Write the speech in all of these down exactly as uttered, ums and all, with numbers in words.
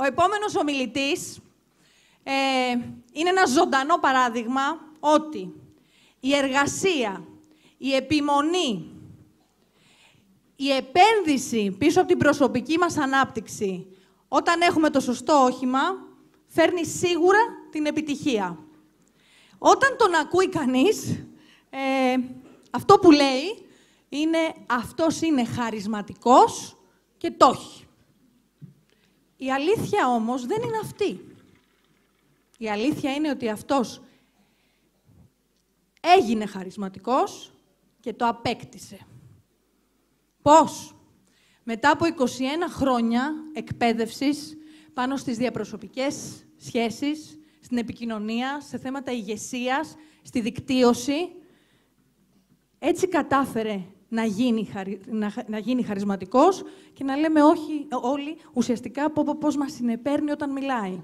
ο επόμενος ομιλητής ε, είναι ένα ζωντανό παράδειγμα ότι η εργασία, η επιμονή, η επένδυση πίσω από την προσωπική μας ανάπτυξη, όταν έχουμε το σωστό όχημα, φέρνει σίγουρα την επιτυχία. Όταν τον ακούει κανείς, ε, αυτό που λέει είναι αυτός είναι χαρισματικός και το έχει. Η αλήθεια όμως δεν είναι αυτή. Η αλήθεια είναι ότι αυτός έγινε χαρισματικός και το απέκτησε. Πώς? Μετά από είκοσι ένα χρόνια εκπαίδευσης πάνω στις διαπροσωπικές σχέσεις, στην επικοινωνία, σε θέματα ηγεσίας, στη δικτύωση, έτσι κατάφερε να γίνει, χαρι... να... να γίνει χαρισματικός και να λέμε όχι όλοι ουσιαστικά πώς μας συνεπέρνει όταν μιλάει.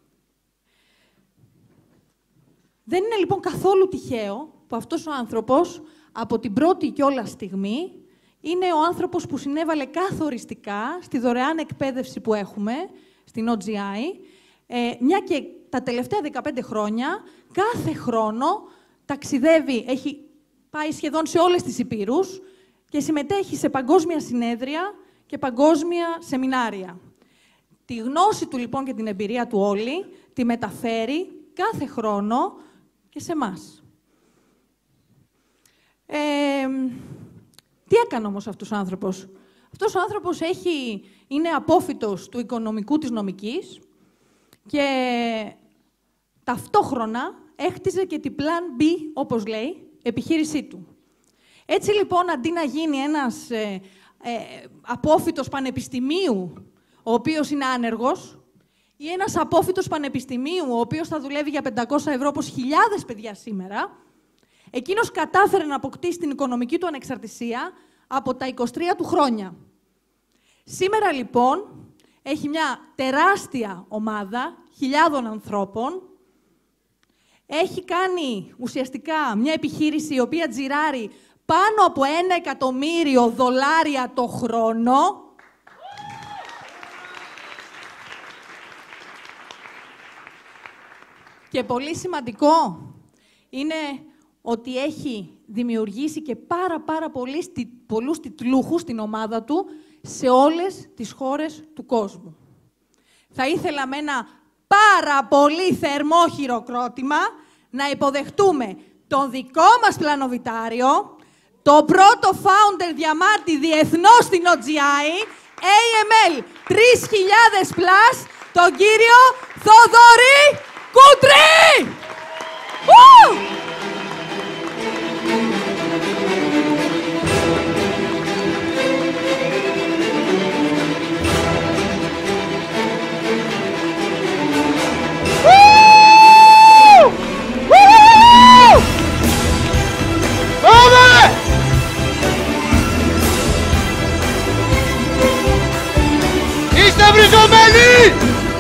Δεν είναι λοιπόν καθόλου τυχαίο που αυτός ο άνθρωπος από την πρώτη κιόλας στιγμή είναι ο άνθρωπος που συνέβαλε καθοριστικά στη δωρεάν εκπαίδευση που έχουμε στην ο τζι άι, ε, μια και τα τελευταία δεκαπέντε χρόνια, κάθε χρόνο ταξιδεύει, έχει πάει σχεδόν σε όλες τις υπήρους και συμμετέχει σε παγκόσμια συνέδρια και παγκόσμια σεμινάρια. Τη γνώση του λοιπόν και την εμπειρία του όλη τη μεταφέρει κάθε χρόνο και σε εμάς. Ε, τι έκανε όμως αυτός ο άνθρωπος? Αυτός ο άνθρωπος έχει, είναι απόφοιτος του οικονομικού της νομικής και ταυτόχρονα έχτιζε και την Plan B, όπως λέει, επιχείρησή του. Έτσι λοιπόν, αντί να γίνει ένας ε, ε, απόφοιτος πανεπιστημίου, ο οποίος είναι άνεργος, ή ένας απόφοιτος πανεπιστημίου, ο οποίος θα δουλεύει για πεντακόσια ευρώ, όπως χιλιάδες παιδιά σήμερα, εκείνος κατάφερε να αποκτήσει την οικονομική του ανεξαρτησία από τα είκοσι τρία του χρόνια. Σήμερα, λοιπόν, έχει μια τεράστια ομάδα χιλιάδων ανθρώπων. Έχει κάνει ουσιαστικά μια επιχείρηση η οποία τζιράρει πάνω από ένα εκατομμύριο δολάρια το χρόνο. Και πολύ σημαντικό είναι ότι έχει δημιουργήσει και πάρα πάρα πολλούς, πολλούς τιτλούχους στην ομάδα του σε όλες τις χώρες του κόσμου. Θα ήθελα με ένα πάρα πολύ θερμό χειροκρότημα να υποδεχτούμε τον δικό μας πλανοβιτάριο, το πρώτο founder διαμάτι διεθνώς στην ο τζι άι, έι εμ ελ τρεις χιλιάδες πλας, τον κύριο Θοδωρή Κούτρη! Ου! Είστε βριζωμένοι!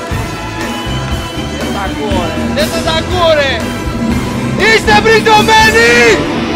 Δεν σας ακούω ρε, δεν σας ακούω ρε! Είστε βριζωμένοι!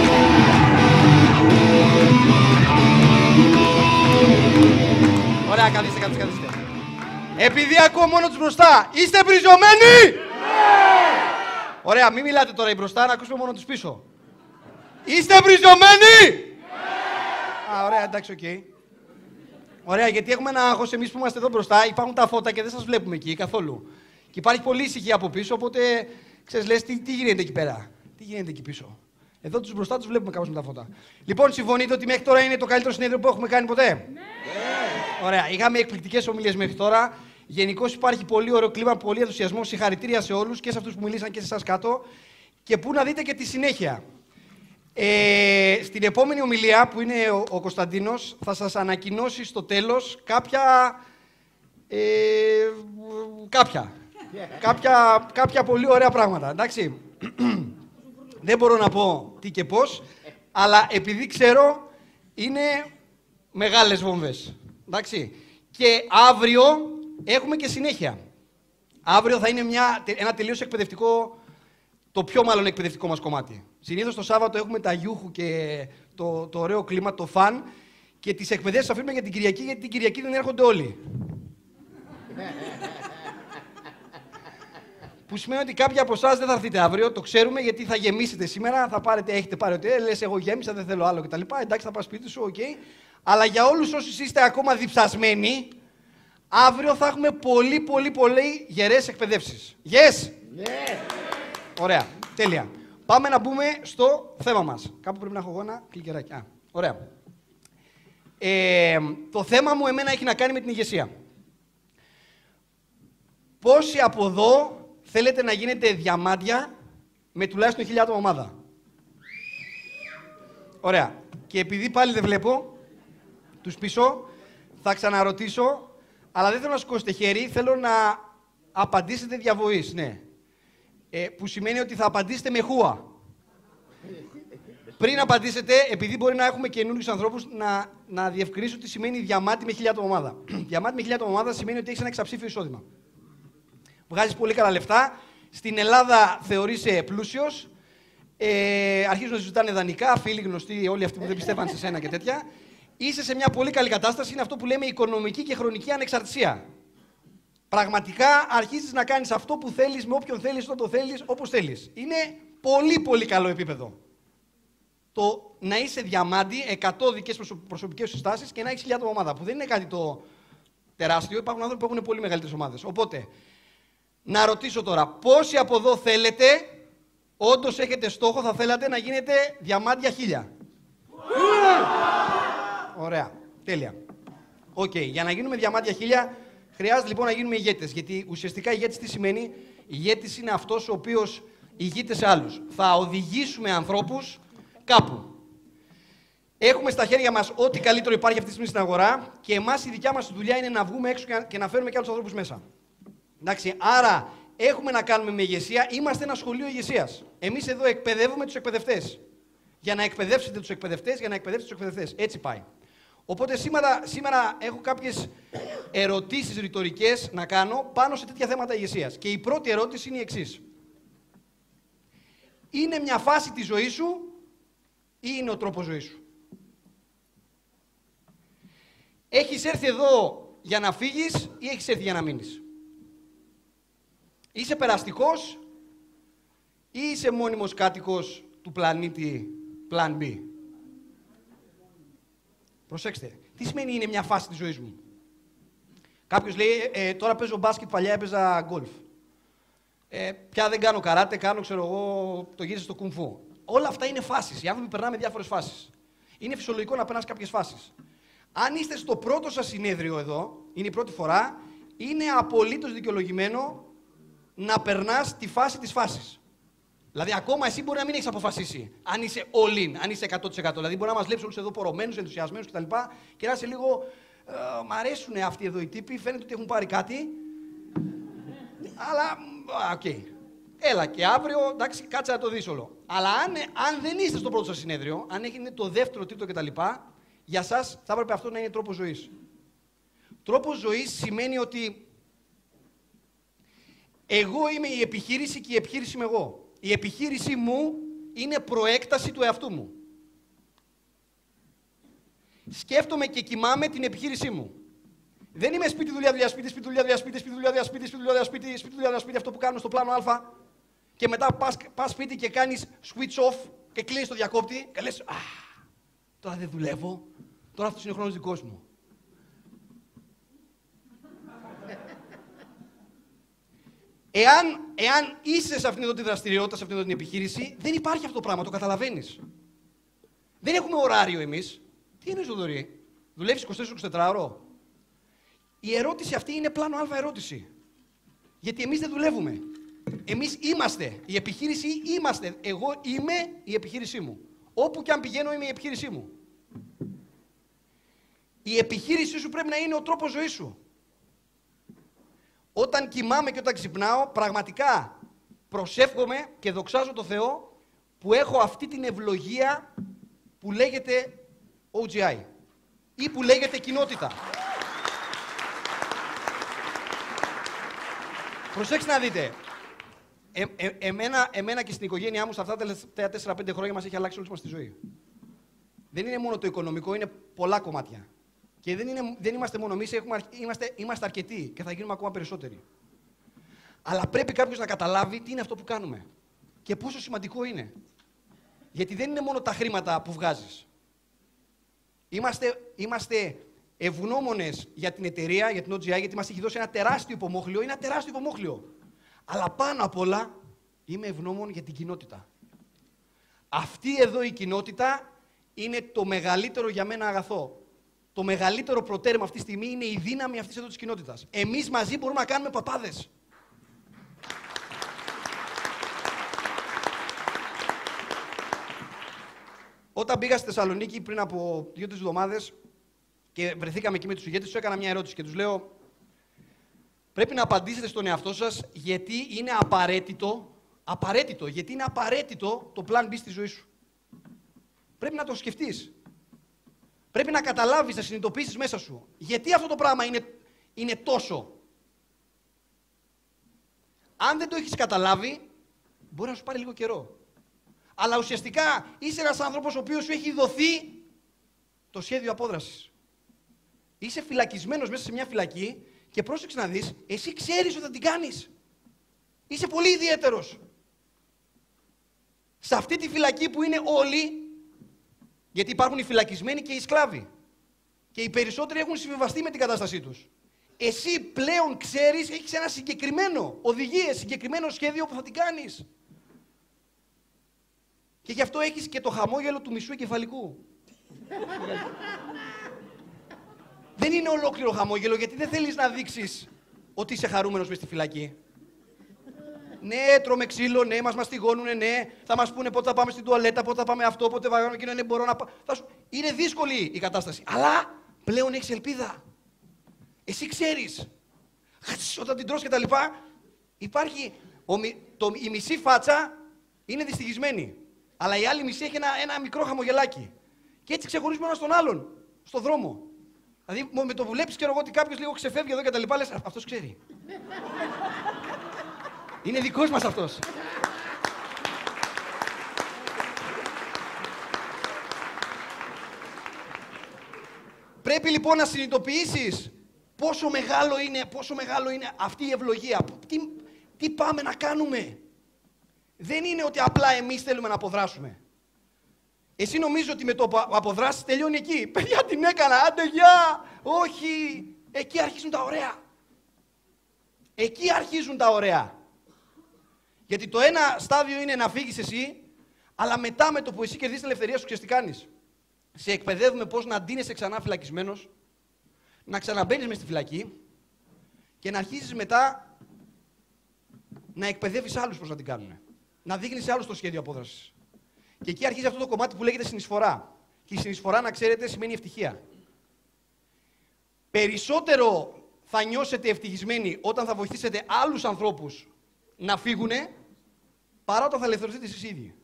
Ωραία, καθίστε, καθίστε, καθίστε. Επειδή ακούω μόνο τους μπροστά, είστε βριζωμένοι! Ναι! Ωραία, μην μιλάτε τώρα οι μπροστά, να ακούσουμε μόνο τους πίσω. Είστε βριζωμένοι! Ναι! Α, ωραία, εντάξει, οκ. Okay. Ωραία, γιατί έχουμε ένα άγχος εμείς που είμαστε εδώ μπροστά, υπάρχουν τα φώτα και δεν σας βλέπουμε εκεί καθόλου. Και υπάρχει πολλή ησυχία από πίσω, οπότε ξέρεις, λες τι, τι γίνεται εκεί πέρα, τι γίνεται εκεί πίσω. Εδώ τους μπροστά τους βλέπουμε κάπως με τα φώτα. Λοιπόν, συμφωνείτε ότι μέχρι τώρα είναι το καλύτερο συνέδριο που έχουμε κάνει ποτέ? Ναι! Ωραία, είχαμε εκπληκτικές ομιλίες μέχρι τώρα. Γενικώς υπάρχει πολύ ωραίο κλίμα, πολύ ενθουσιασμό. Συγχαρητήρια σε όλους και σε αυτούς που μιλήσαν και σε εσάς κάτω. Και πού να δείτε και τη συνέχεια. Ε, στην επόμενη ομιλία, που είναι ο, ο Κωνσταντίνος, θα σας ανακοινώσει στο τέλος κάποια... Ε, κάποια. κάποια, κάποια πολύ ωραία πράγματα, εντάξει. Δεν μπορώ να πω τι και πώς, αλλά επειδή ξέρω, είναι μεγάλες βόμβες, εντάξει. Και αύριο έχουμε και συνέχεια. Αύριο θα είναι μια, ένα τελείως εκπαιδευτικό, το πιο μάλλον εκπαιδευτικό μας κομμάτι. Συνήθως το Σάββατο έχουμε τα γιούχου και το, το ωραίο κλίμα, το φαν, και τις εκπαιδεύσεις αφήνουμε για την Κυριακή, γιατί την Κυριακή δεν έρχονται όλοι. Που σημαίνει ότι κάποιοι από εσάς δεν θα έρθετε αύριο, το ξέρουμε, γιατί θα γεμίσετε σήμερα, θα πάρετε, έχετε πάρει ότι ε, λες εγώ γέμισα, δεν θέλω άλλο κτλ. Εντάξει, θα πας σπίτι σου, οκ. Okay. Αλλά για όλους όσοι είστε ακόμα διψασμένοι, αύριο θα έχουμε πολύ, πολύ, πολύ γερές εκπαιδεύσεις. Yes! Yeah. Ωραία, τέλεια. Πάμε να μπούμε στο θέμα μας. Κάπου πρέπει να έχω εγώ ένα κλικεράκι. Α, ωραία. Ε, το θέμα μου εμένα έχει να κάνει με την ηγεσία. Πόσοι από εδώ θέλετε να γίνετε διαμάντια με τουλάχιστον χίλια άτομα ομάδα? Ωραία. Και επειδή πάλι δεν βλέπω τους πίσω, θα ξαναρωτήσω, αλλά δεν θέλω να σηκώσετε χέρι, θέλω να απαντήσετε διαβοής, ναι. Ε, που σημαίνει ότι θα απαντήσετε με χούα. Πριν απαντήσετε, επειδή μπορεί να έχουμε καινούριους ανθρώπους, να, να διευκρινίσω τι σημαίνει διαμάτι με χίλια άτομα ομάδα. Διαμάτι με χίλια άτομα ομάδα σημαίνει ότι έχεις ένα εξαψήφιο εισόδημα. Βγάζεις πολύ καλά λεφτά. Στην Ελλάδα θεωρείσαι πλούσιος. Ε, αρχίζουν να συζητάνε δανεικά, φίλοι γνωστοί, όλοι αυτοί που δεν πιστεύαν σε σένα και τέτοια. Είσαι σε μια πολύ καλή κατάσταση. Είναι αυτό που λέμε οικονομική και χρονική ανεξαρτησία. Πραγματικά αρχίζεις να κάνεις αυτό που θέλεις, με όποιον θέλεις, όταν το θέλεις, όπως θέλεις. Είναι πολύ πολύ καλό επίπεδο. Το να είσαι διαμάντι, εκατό δικές προσωπικές συστάσεις και να έχεις χιλιάδες ομάδα, που δεν είναι κάτι το τεράστιο. Υπάρχουν άνθρωποι που έχουν πολύ μεγαλύτερες ομάδες. Οπότε, να ρωτήσω τώρα, πόσοι από εδώ θέλετε, όντως έχετε στόχο, θα θέλατε να γίνετε διαμάντια χίλια? Ωραία, τέλεια. Οκ, okay. Για να γίνουμε διαμάντια χίλια, χρειάζεται λοιπόν να γίνουμε ηγέτες. Γιατί ουσιαστικά ηγέτης τι σημαίνει? Ηγέτης είναι αυτός ο οποίος ηγείται σε άλλους. Θα οδηγήσουμε ανθρώπους κάπου. Έχουμε στα χέρια μας ό,τι καλύτερο υπάρχει αυτή τη στιγμή στην αγορά και εμάς η δικιά μας δουλειά είναι να βγούμε έξω και να φέρουμε και άλλους ανθρώπους μέσα. Εντάξει, άρα έχουμε να κάνουμε με ηγεσία, είμαστε ένα σχολείο ηγεσίας. Εμείς εδώ εκπαιδεύουμε τους εκπαιδευτές. Για να εκπαιδεύσετε τους εκπαιδευτές, για να εκπαιδεύσετε τους εκπαιδευτές. Έτσι πάει. Οπότε σήμερα, σήμερα έχω κάποιες ερωτήσεις ρητορικές να κάνω πάνω σε τέτοια θέματα ηγεσίας. Και η πρώτη ερώτηση είναι η εξής. Είναι μια φάση της ζωής σου ή είναι ο τρόπος ζωής σου? Έχεις έρθει εδώ για να φύγεις ή έχεις έρθει για να μείνεις? Είσαι περαστικός ή είσαι μόνιμος κάτοικος του πλανήτη Plan B? Προσέξτε, τι σημαίνει είναι μια φάση της ζωής μου? Κάποιος λέει, ε, τώρα παίζω μπάσκετ, παλιά έπαιζα γκολφ. Ε, πια δεν κάνω καράτε, κάνω, ξέρω εγώ, το γύρισα στο κουμφού. Όλα αυτά είναι φάσεις. Οι άνθρωποι περνάμε διάφορες φάσεις. Είναι φυσιολογικό να περνάς κάποιες φάσεις. Αν είστε στο πρώτο σας συνέδριο εδώ, είναι η πρώτη φορά, είναι απολύτως δικαιολογημένο να περνάς τη φάση της φάσης. Δηλαδή, ακόμα εσύ μπορεί να μην έχεις αποφασίσει αν είσαι all in, αν είσαι εκατό τοις εκατό. Δηλαδή, μπορεί να μας βλέπεις όλους εδώ πορωμένους, ενθουσιασμένους κτλ. Και να είσαι λίγο. Ε, μ' αρέσουν αυτοί εδώ οι τύποι, φαίνεται ότι έχουν πάρει κάτι. Αλλά. Οκ. Okay. Έλα και αύριο, εντάξει, κάτσε να το δεις όλο. Αλλά αν, αν δεν είστε στο πρώτο σας συνέδριο, αν έγινε το δεύτερο, τρίτο κτλ., για σας θα έπρεπε αυτό να είναι τρόπος ζωής. Τρόπος ζωής σημαίνει ότι εγώ είμαι η επιχείρηση και η επιχείρηση είμαι εγώ. Η επιχείρησή μου είναι προέκταση του εαυτού μου. Σκέφτομαι και κοιμάμαι την επιχείρησή μου. Δεν είμαι σπίτι, δουλειά, δουλειά, σπίτι, σπίτι, δουλειά, δουλειά, σπίτι, σπίτι, δουλειά, δουλειά, σπίτι, σπίτι, δουλειά, σπίτι, σπίτι, δουλειά, σπίτι, αυτό που κάνουμε στο πλάνο Α. Και μετά πας, πας σπίτι και κάνεις switch off και κλείνεις το διακόπτη και λες, α, τώρα δεν δουλεύω, τώρα αυτός είναι ο χρόνος δικός μου. Εάν, εάν είσαι σε αυτήν εδώ τη δραστηριότητα, σε αυτήν εδώ την επιχείρηση, δεν υπάρχει αυτό το πράγμα, το καταλαβαίνεις. Δεν έχουμε ωράριο εμείς. Τι είναι ζωδωρή, δουλεύεις είκοσι τέσσερα είκοσι τέσσερα ώρο. Η ερώτηση αυτή είναι πλάνο Α ερώτηση. Γιατί εμείς δεν δουλεύουμε. Εμείς είμαστε. Η επιχείρηση είμαστε. Εγώ είμαι η επιχείρησή μου. Όπου και αν πηγαίνω είμαι η επιχείρησή μου. Η επιχείρησή σου πρέπει να είναι ο τρόπος ζωής σου. Όταν κοιμάμαι και όταν ξυπνάω, πραγματικά προσεύχομαι και δοξάζω το Θεό που έχω αυτή την ευλογία που λέγεται ο τζι άι ή που λέγεται κοινότητα. Προσέξτε να δείτε. Ε, ε, εμένα, εμένα και στην οικογένειά μου, σε αυτά τα τελευταία τέσσερα πέντε χρόνια μας έχει αλλάξει όλη μας τη ζωή. Δεν είναι μόνο το οικονομικό, είναι πολλά κομμάτια. Και δεν, είναι, δεν είμαστε μόνο εμείς, έχουμε, είμαστε, είμαστε αρκετοί και θα γίνουμε ακόμα περισσότεροι. Αλλά πρέπει κάποιος να καταλάβει τι είναι αυτό που κάνουμε και πόσο σημαντικό είναι. Γιατί δεν είναι μόνο τα χρήματα που βγάζεις. Είμαστε, είμαστε ευγνώμονες για την εταιρεία, για την ο τζι άι, γιατί μας έχει δώσει ένα τεράστιο υπομόχλιο. Είναι ένα τεράστιο υπομόχλιο. Αλλά πάνω απ' όλα είμαι ευγνώμων για την κοινότητα. Αυτή εδώ η κοινότητα είναι το μεγαλύτερο για μένα αγαθό. Το μεγαλύτερο προτέρημα αυτή τη στιγμή είναι η δύναμη αυτής εδώ της κοινότητας. Εμείς μαζί μπορούμε να κάνουμε παπάδες. Όταν πήγα στη Θεσσαλονίκη πριν από δύο-τρεις εβδομάδες και βρεθήκαμε εκεί με τους ηγέτες, τους έκανα μια ερώτηση και τους λέω: πρέπει να απαντήσετε στον εαυτό σας γιατί είναι απαραίτητο, απαραίτητο, γιατί είναι απαραίτητο το plan B στη ζωή σου. Πρέπει να το σκεφτείς. Πρέπει να καταλάβεις, να συνειδητοποιήσεις μέσα σου. Γιατί αυτό το πράγμα είναι, είναι τόσο. Αν δεν το έχεις καταλάβει, μπορεί να σου πάρει λίγο καιρό. Αλλά ουσιαστικά είσαι ένας άνθρωπος ο οποίος σου έχει δοθεί το σχέδιο απόδρασης. Είσαι φυλακισμένος μέσα σε μια φυλακή και πρόσεξε να δεις, εσύ ξέρεις ότι θα την κάνεις. Είσαι πολύ ιδιαίτερος. Σε αυτή τη φυλακή που είναι όλοι, γιατί υπάρχουν οι φυλακισμένοι και οι σκλάβοι. Και οι περισσότεροι έχουν συμβιβαστεί με την κατάστασή τους. Εσύ πλέον ξέρεις, έχεις ένα συγκεκριμένο οδηγίες, συγκεκριμένο σχέδιο που θα την κάνεις. Και γι' αυτό έχεις και το χαμόγελο του μισού εγκεφαλικού. Δεν είναι ολόκληρο χαμόγελο, γιατί δεν θέλεις να δείξεις ότι είσαι χαρούμενος μες στη φυλακή. Ναι, τρώμε ξύλο, ναι, μας μαστιγώνουνε, ναι, θα μας πούνε πότε θα πάμε στην τουαλέτα, πότε θα πάμε αυτό, πότε θα πάμε εκείνο, ναι, μπορώ να πάω. Σου... Είναι δύσκολη η κατάσταση, αλλά πλέον έχεις ελπίδα. Εσύ ξέρεις. Όταν την τρως και τα λοιπά, υπάρχει, ο, το, η μισή φάτσα είναι δυστυχισμένη, αλλά η άλλη μισή έχει ένα, ένα μικρό χαμογελάκι. Και έτσι ξεχωρίζουμε ένα τον άλλον, στον δρόμο. Δηλαδή, με το βλέπεις και εγώ ότι κάποιος λίγο ξεφεύγει εδώ και τα λοιπά, λες, αυτός ξέρει. Είναι δικός μας αυτός. Πρέπει λοιπόν να συνειδητοποιήσεις πόσο μεγάλο είναι, πόσο μεγάλο είναι αυτή η ευλογία. Τι, τι πάμε να κάνουμε. Δεν είναι ότι απλά εμείς θέλουμε να αποδράσουμε. Εσύ νομίζω ότι με το που αποδράσεις τελειώνει εκεί. Παιδιά, την έκανα, άντε γεια. Όχι. Εκεί αρχίζουν τα ωραία. Εκεί αρχίζουν τα ωραία. Γιατί το ένα στάδιο είναι να φύγεις εσύ, αλλά μετά με το που εσύ κερδίσεις την ελευθερία σου, ξέρεις τι κάνεις. Σε εκπαιδεύουμε πώς να ντύνεσαι ξανά φυλακισμένος, να ξαναμπαίνεις μες στη φυλακή και να αρχίσεις μετά να εκπαιδεύεις άλλους πώς να την κάνουν. Να δείχνεις σε άλλους το σχέδιο απόδρασης. Και εκεί αρχίζει αυτό το κομμάτι που λέγεται συνεισφορά. Και η συνεισφορά, να ξέρετε, σημαίνει ευτυχία. Περισσότερο θα νιώσετε ευτυχισμένοι όταν θα βοηθήσετε άλλους ανθρώπους να φύγουνε, παρά όταν θα ελευθερωθείτε εσείς ίδιοι.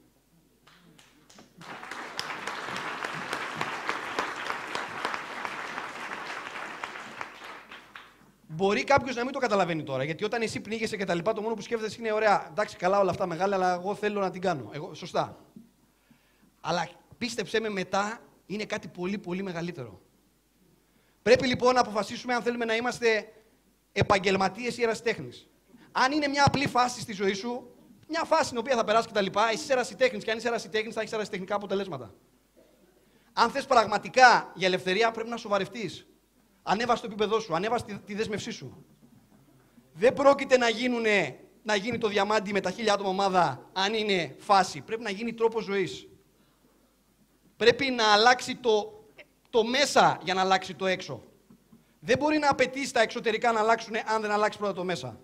Μπορεί κάποιος να μην το καταλαβαίνει τώρα, γιατί όταν εσύ πνίγεσαι και τα λοιπά, το μόνο που σκέφτεσαι είναι ωραία, εντάξει, καλά όλα αυτά μεγάλα, αλλά εγώ θέλω να την κάνω. Εγώ, σωστά. Αλλά πίστεψέ με, μετά είναι κάτι πολύ πολύ μεγαλύτερο. Πρέπει λοιπόν να αποφασίσουμε αν θέλουμε να είμαστε επαγγελματίες ή ερασιτέχνες. Αν είναι μια απλή φάση στη ζωή σου, μια φάση στην οποία θα περάσει κτλ., εσύ είσαι ερασιτέχνης και αν είσαι ερασιτέχνης θα έχεις ερασιτεχνικά αποτελέσματα. Αν θες πραγματικά για ελευθερία, πρέπει να σοβαρευτείς. Ανέβασε το επίπεδό σου, ανέβασε τη, τη δέσμευσή σου. Δεν πρόκειται να, γίνουνε, να γίνει το διαμάντι με τα χίλια άτομα ομάδα αν είναι φάση. Πρέπει να γίνει τρόπος ζωής. Πρέπει να αλλάξει το, το μέσα για να αλλάξει το έξω. Δεν μπορεί να απαιτήσει τα εξωτερικά να αλλάξουν αν δεν αλλάξει πρώτα το μέσα.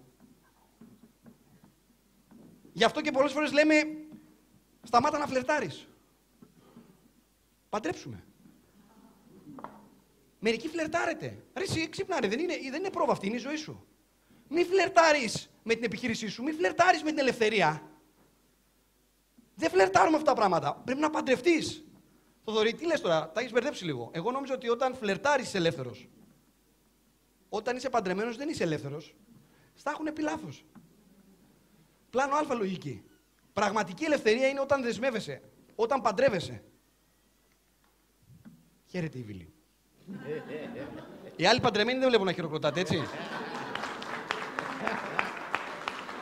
Γι' αυτό και πολλές φορές λέμε, σταμάτα να φλερτάρεις. Παντρέψουμε. Μερικοί φλερτάρετε. Ρε εσύ ξύπναρε, δεν είναι, δεν είναι πρόβα αυτή, είναι η ζωή σου. Μη φλερτάρεις με την επιχείρησή σου, μη φλερτάρεις με την ελευθερία. Δεν φλερτάρουμε αυτά τα πράγματα. Πρέπει να παντρευτείς. Θοδωρή, τι λες τώρα, τα έχεις μπερδέψει λίγο. Εγώ νόμιζα ότι όταν φλερτάρεις είσαι ελεύθερος. Όταν είσαι παντρεμένος δεν είσαι ελεύθερος. Στα έχουν πει λάθος. Πλάνο Α λογική. Πραγματική ελευθερία είναι όταν δεσμεύεσαι, όταν παντρεύεσαι. Χαίρετε η Βίλη. Οι άλλοι παντρεμένοι δεν βλέπουν να χειροκροτάτε, έτσι.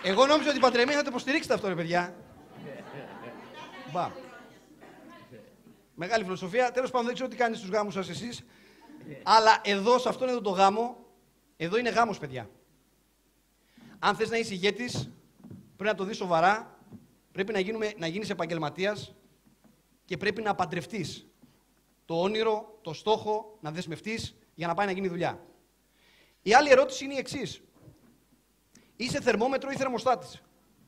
Εγώ νόμιζα ότι οι παντρεμένοι θα το υποστηρίξετε αυτό, ρε παιδιά. Μπα. Μεγάλη φιλοσοφία. Τέλος πάντων, δεν ξέρω τι κάνετε στους γάμους σας εσείς. Αλλά εδώ, σε αυτόν εδώ το γάμο, εδώ είναι γάμος, παιδιά. Αν θες να είσαι ηγέτης, πρέπει να το δεις σοβαρά, πρέπει να, γίνουμε, να γίνεις επαγγελματίας και πρέπει να παντρευτείς το όνειρο, το στόχο, να δεσμευτείς για να πάει να γίνει δουλειά. Η άλλη ερώτηση είναι η εξής. Είσαι θερμόμετρο ή θερμοστάτης?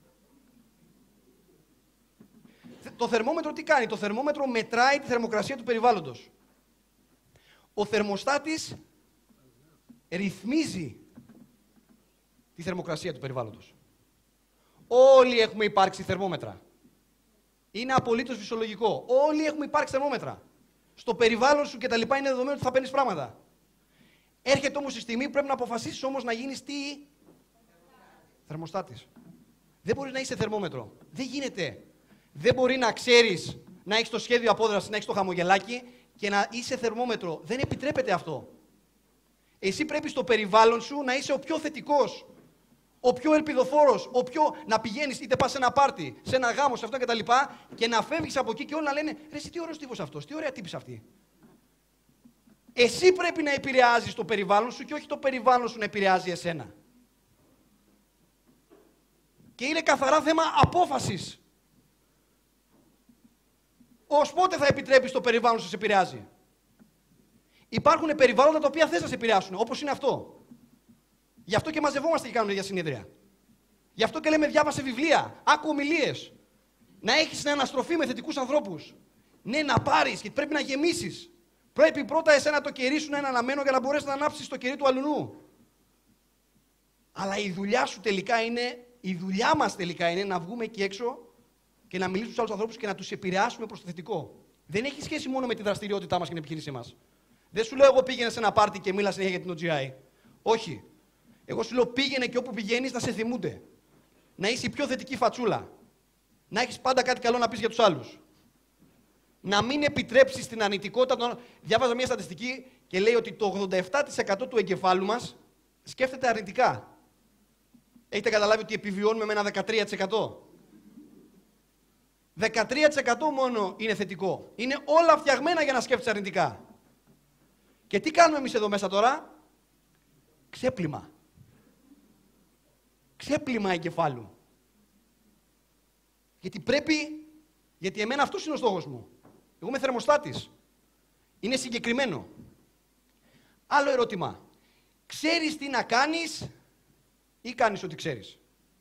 Το θερμόμετρο τι κάνει? Το θερμόμετρο μετράει τη θερμοκρασία του περιβάλλοντος. Ο θερμοστάτης ρυθμίζει τη θερμοκρασία του περιβάλλοντος. Όλοι έχουμε υπάρξει θερμόμετρα. Είναι απολύτως φυσιολογικό. Όλοι έχουμε υπάρξει θερμόμετρα. Στο περιβάλλον σου και τα λοιπά είναι δεδομένο ότι θα παίρνεις πράγματα. Έρχεται όμως η στιγμή που πρέπει να αποφασίσεις όμως να γίνεις τι? Θερμοστάτης. Δεν μπορείς να είσαι θερμόμετρο. Δεν γίνεται. Δεν μπορεί να ξέρεις, να έχεις το σχέδιο απόδρασης, να έχεις το χαμογελάκι και να είσαι θερμόμετρο. Δεν επιτρέπεται αυτό. Εσύ πρέπει στο περιβάλλον σου να είσαι ο πιο θετικός, ο πιο ελπιδοφόρος, ο πιο... να πηγαίνεις, είτε πας σε ένα πάρτι, σε ένα γάμο, σε αυτό κτλ. Και, και να φεύγεις από εκεί και όλοι να λένε ρε, εσύ τι ωραίος τύπος αυτός, τι ωραία τύπης αυτή. Εσύ πρέπει να επηρεάζεις το περιβάλλον σου και όχι το περιβάλλον σου να επηρεάζει εσένα. Και είναι καθαρά θέμα απόφασης. Ως πότε θα επιτρέπεις το περιβάλλον σου να σε επηρεάζει? Υπάρχουν περιβάλλοντα τα οποία θες να σε επηρεάσουν, όπως είναι αυτό. Γι' αυτό και μαζευόμαστε και κάνουμε τέτοια συνέδρια. Γι' αυτό και λέμε διάβασε βιβλία, άκου ομιλίες. Να έχεις συναναστροφή με θετικούς ανθρώπους. Ναι, να πάρεις και πρέπει να γεμίσεις. Πρέπει πρώτα εσένα το κερί σου να είναι αναμένο για να μπορέσεις να ανάψεις το κερί του αλουνού. Αλλά η δουλειά σου τελικά είναι, η δουλειά μας τελικά είναι να βγούμε εκεί έξω και να μιλήσουμε στους άλλους ανθρώπους και να τους επηρεάσουμε προς το θετικό. Δεν έχει σχέση μόνο με τη δραστηριότητά μας και την επιχείρησή μας. Δεν σου λέω εγώ πήγαινε σε ένα πάρτι και μίλα συνέχεια για την ο τζι άι. Όχι. Εγώ σου λέω πήγαινε και όπου πηγαίνεις να σε θυμούνται. Να είσαι η πιο θετική φατσούλα. Να έχεις πάντα κάτι καλό να πεις για τους άλλους. Να μην επιτρέψεις την αρνητικότητα. Διάβαζα μια στατιστική και λέει ότι το ογδόντα επτά τοις εκατό του εγκεφάλου μας σκέφτεται αρνητικά. Έχετε καταλάβει ότι επιβιώνουμε με ένα δεκατρία τοις εκατό. δεκατρία τοις εκατό μόνο είναι θετικό. Είναι όλα φτιαγμένα για να σκέφτεσαι αρνητικά. Και τι κάνουμε εμείς εδώ μέσα τώρα? Ξέπλυμα. Ξέπλυμα εγκεφάλου. Γιατί πρέπει, γιατί εμένα αυτός είναι ο στόχος μου. Εγώ είμαι θερμοστάτης. Είναι συγκεκριμένο. Άλλο ερώτημα. Ξέρεις τι να κάνεις ή κάνεις ό,τι ξέρεις?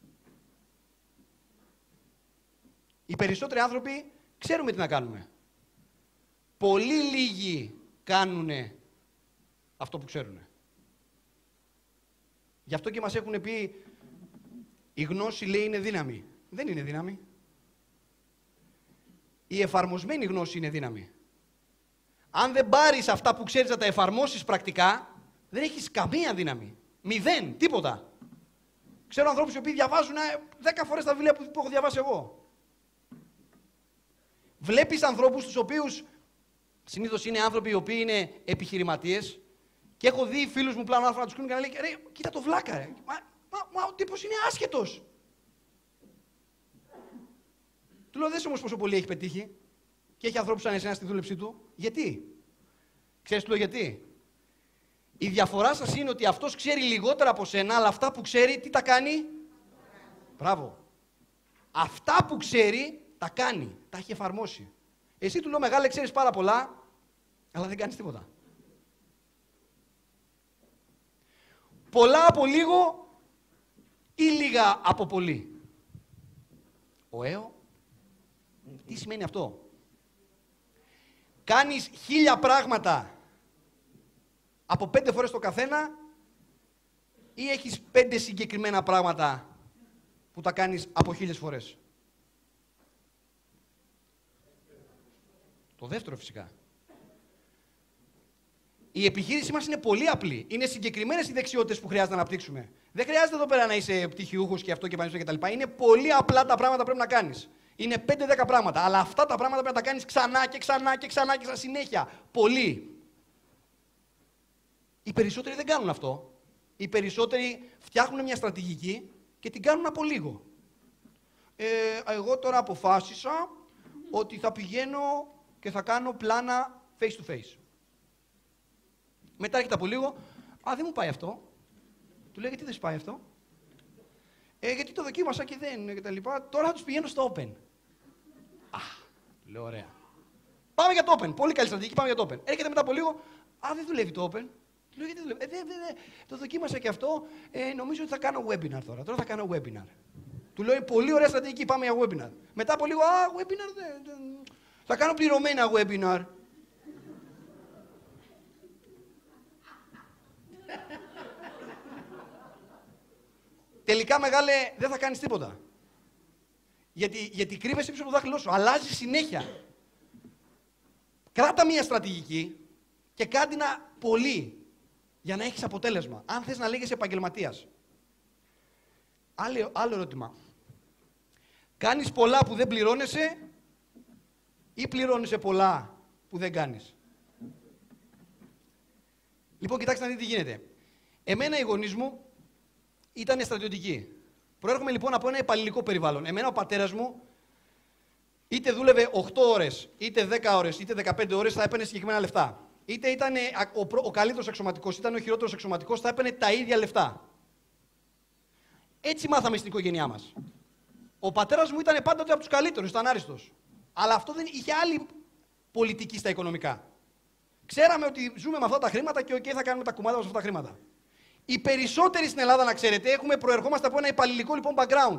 Οι περισσότεροι άνθρωποι ξέρουμε τι να κάνουμε. Πολύ λίγοι κάνουν αυτό που ξέρουν. Γι' αυτό και μας έχουν πει η γνώση, λέει, είναι δύναμη. Δεν είναι δύναμη. Η εφαρμοσμένη γνώση είναι δύναμη. Αν δεν πάρεις αυτά που ξέρεις να τα εφαρμόσεις πρακτικά, δεν έχεις καμία δύναμη. Μηδέν, τίποτα. Ξέρω ανθρώπους οι οποίοι διαβάζουν δέκα φορές τα βιβλία που έχω διαβάσει εγώ. Βλέπεις ανθρώπους τους οποίους συνήθως είναι άνθρωποι οι οποίοι είναι επιχειρηματίες και έχω δει φίλους μου πλάνο να τους κρίνουν και να λέει ρε, κοίτα το βλάκα, ρε. Μα, μα, μα ο τύπος είναι άσχετος. Του λέω, δες όμως πόσο πολύ έχει πετύχει και έχει ανθρώπους σαν εσένα στη δούλεψή του. Γιατί? Ξέρεις του λέω γιατί? Η διαφορά σας είναι ότι αυτός ξέρει λιγότερα από σένα, αλλά αυτά που ξέρει, τι τα κάνει? Μπράβο. Αυτά που ξέρει, τα κάνει. Τα έχει εφαρμόσει. Εσύ του λέω, μεγάλε, ξέρεις πάρα πολλά, αλλά δεν κάνεις τίποτα. Πολλά από λίγο ή λίγα από πολύ. Ωέω. Τι σημαίνει αυτό? Κάνεις χίλια πράγματα από πέντε φορές το καθένα ή έχεις πέντε συγκεκριμένα πράγματα που τα κάνεις από χίλιες φορές? Το δεύτερο φυσικά. Η επιχείρησή μας είναι πολύ απλή. Είναι συγκεκριμένες οι δεξιότητες που χρειάζεται να αναπτύξουμε. Δεν χρειάζεται εδώ πέρα να είσαι πτυχιούχος και αυτό και πανεπιστήμιο κτλ. Είναι πολύ απλά τα πράγματα που πρέπει να κάνεις. Είναι πέντε δέκα πράγματα. Αλλά αυτά τα πράγματα πρέπει να τα κάνεις ξανά και ξανά και ξανά και στα συνέχεια. Πολύ. Οι περισσότεροι δεν κάνουν αυτό. Οι περισσότεροι φτιάχνουν μια στρατηγική και την κάνουν από λίγο. Ε, εγώ τώρα αποφάσισα ότι θα πηγαίνω και θα κάνω πλάνα face to face. Μετά έρχεται από λίγο, α, δεν μου πάει αυτό. Του λέει, γιατί δεν σου πάει αυτό. Ε, γιατί το δοκίμασα και δεν, και τα λοιπά. Τώρα θα τους πηγαίνω στο open. Α, λέω, ωραία. Πάμε για το open. Πολύ καλή στρατηγική, πάμε για το open. Έρχεται μετά από λίγο, α, δεν δουλεύει το open. Του λέω, γιατί δουλεύει. Ε, δεν, δεν, δεν. Το δοκίμασα και αυτό. Ε, νομίζω ότι θα κάνω webinar τώρα. Τώρα θα κάνω webinar. Του λέω, πολύ ωραία στρατηγική, πάμε για webinar. Μετά από λίγο, α, webinar δεν. δεν. Θα κάνω πληρωμένα webinar. Τελικά, μεγάλε, δεν θα κάνεις τίποτα. Γιατί, γιατί κρύβεσαι πίσω από το δάχτυλό σου. Αλλάζει συνέχεια. Κράτα μία στρατηγική και κάντε να πολύ για να έχεις αποτέλεσμα. Αν θες να λέγεσαι επαγγελματίας. Άλλο, άλλο ερώτημα. Κάνεις πολλά που δεν πληρώνεσαι ή πληρώνεσαι πολλά που δεν κάνεις. Λοιπόν, κοιτάξτε να δείτε τι γίνεται. Εμένα οι γονείς μου ήταν στρατιωτικοί. Προέρχομαι λοιπόν από ένα υπαλληλικό περιβάλλον. Εμένα ο πατέρας μου είτε δούλευε οκτώ ώρες, είτε δέκα ώρες, είτε δεκαπέντε ώρες, θα έπαιρνε συγκεκριμένα λεφτά. Είτε ήταν ο, ο καλύτερος αξιωματικός, είτε ήταν ο χειρότερος αξιωματικός, θα έπαιρνε τα ίδια λεφτά. Έτσι μάθαμε στην οικογένειά μας. Ο πατέρας μου ήταν πάντοτε από τους καλύτερους, ήταν άριστος. Αλλά αυτό δεν είχε άλλη πολιτική στα οικονομικά. Ξέραμε ότι ζούμε με αυτά τα χρήματα και okay, θα κάνουμε τα κουμάτα μας αυτά τα χρήματα. Οι περισσότεροι στην Ελλάδα, να ξέρετε, έχουμε προερχόμαστε από ένα υπαλληλικό λοιπόν background.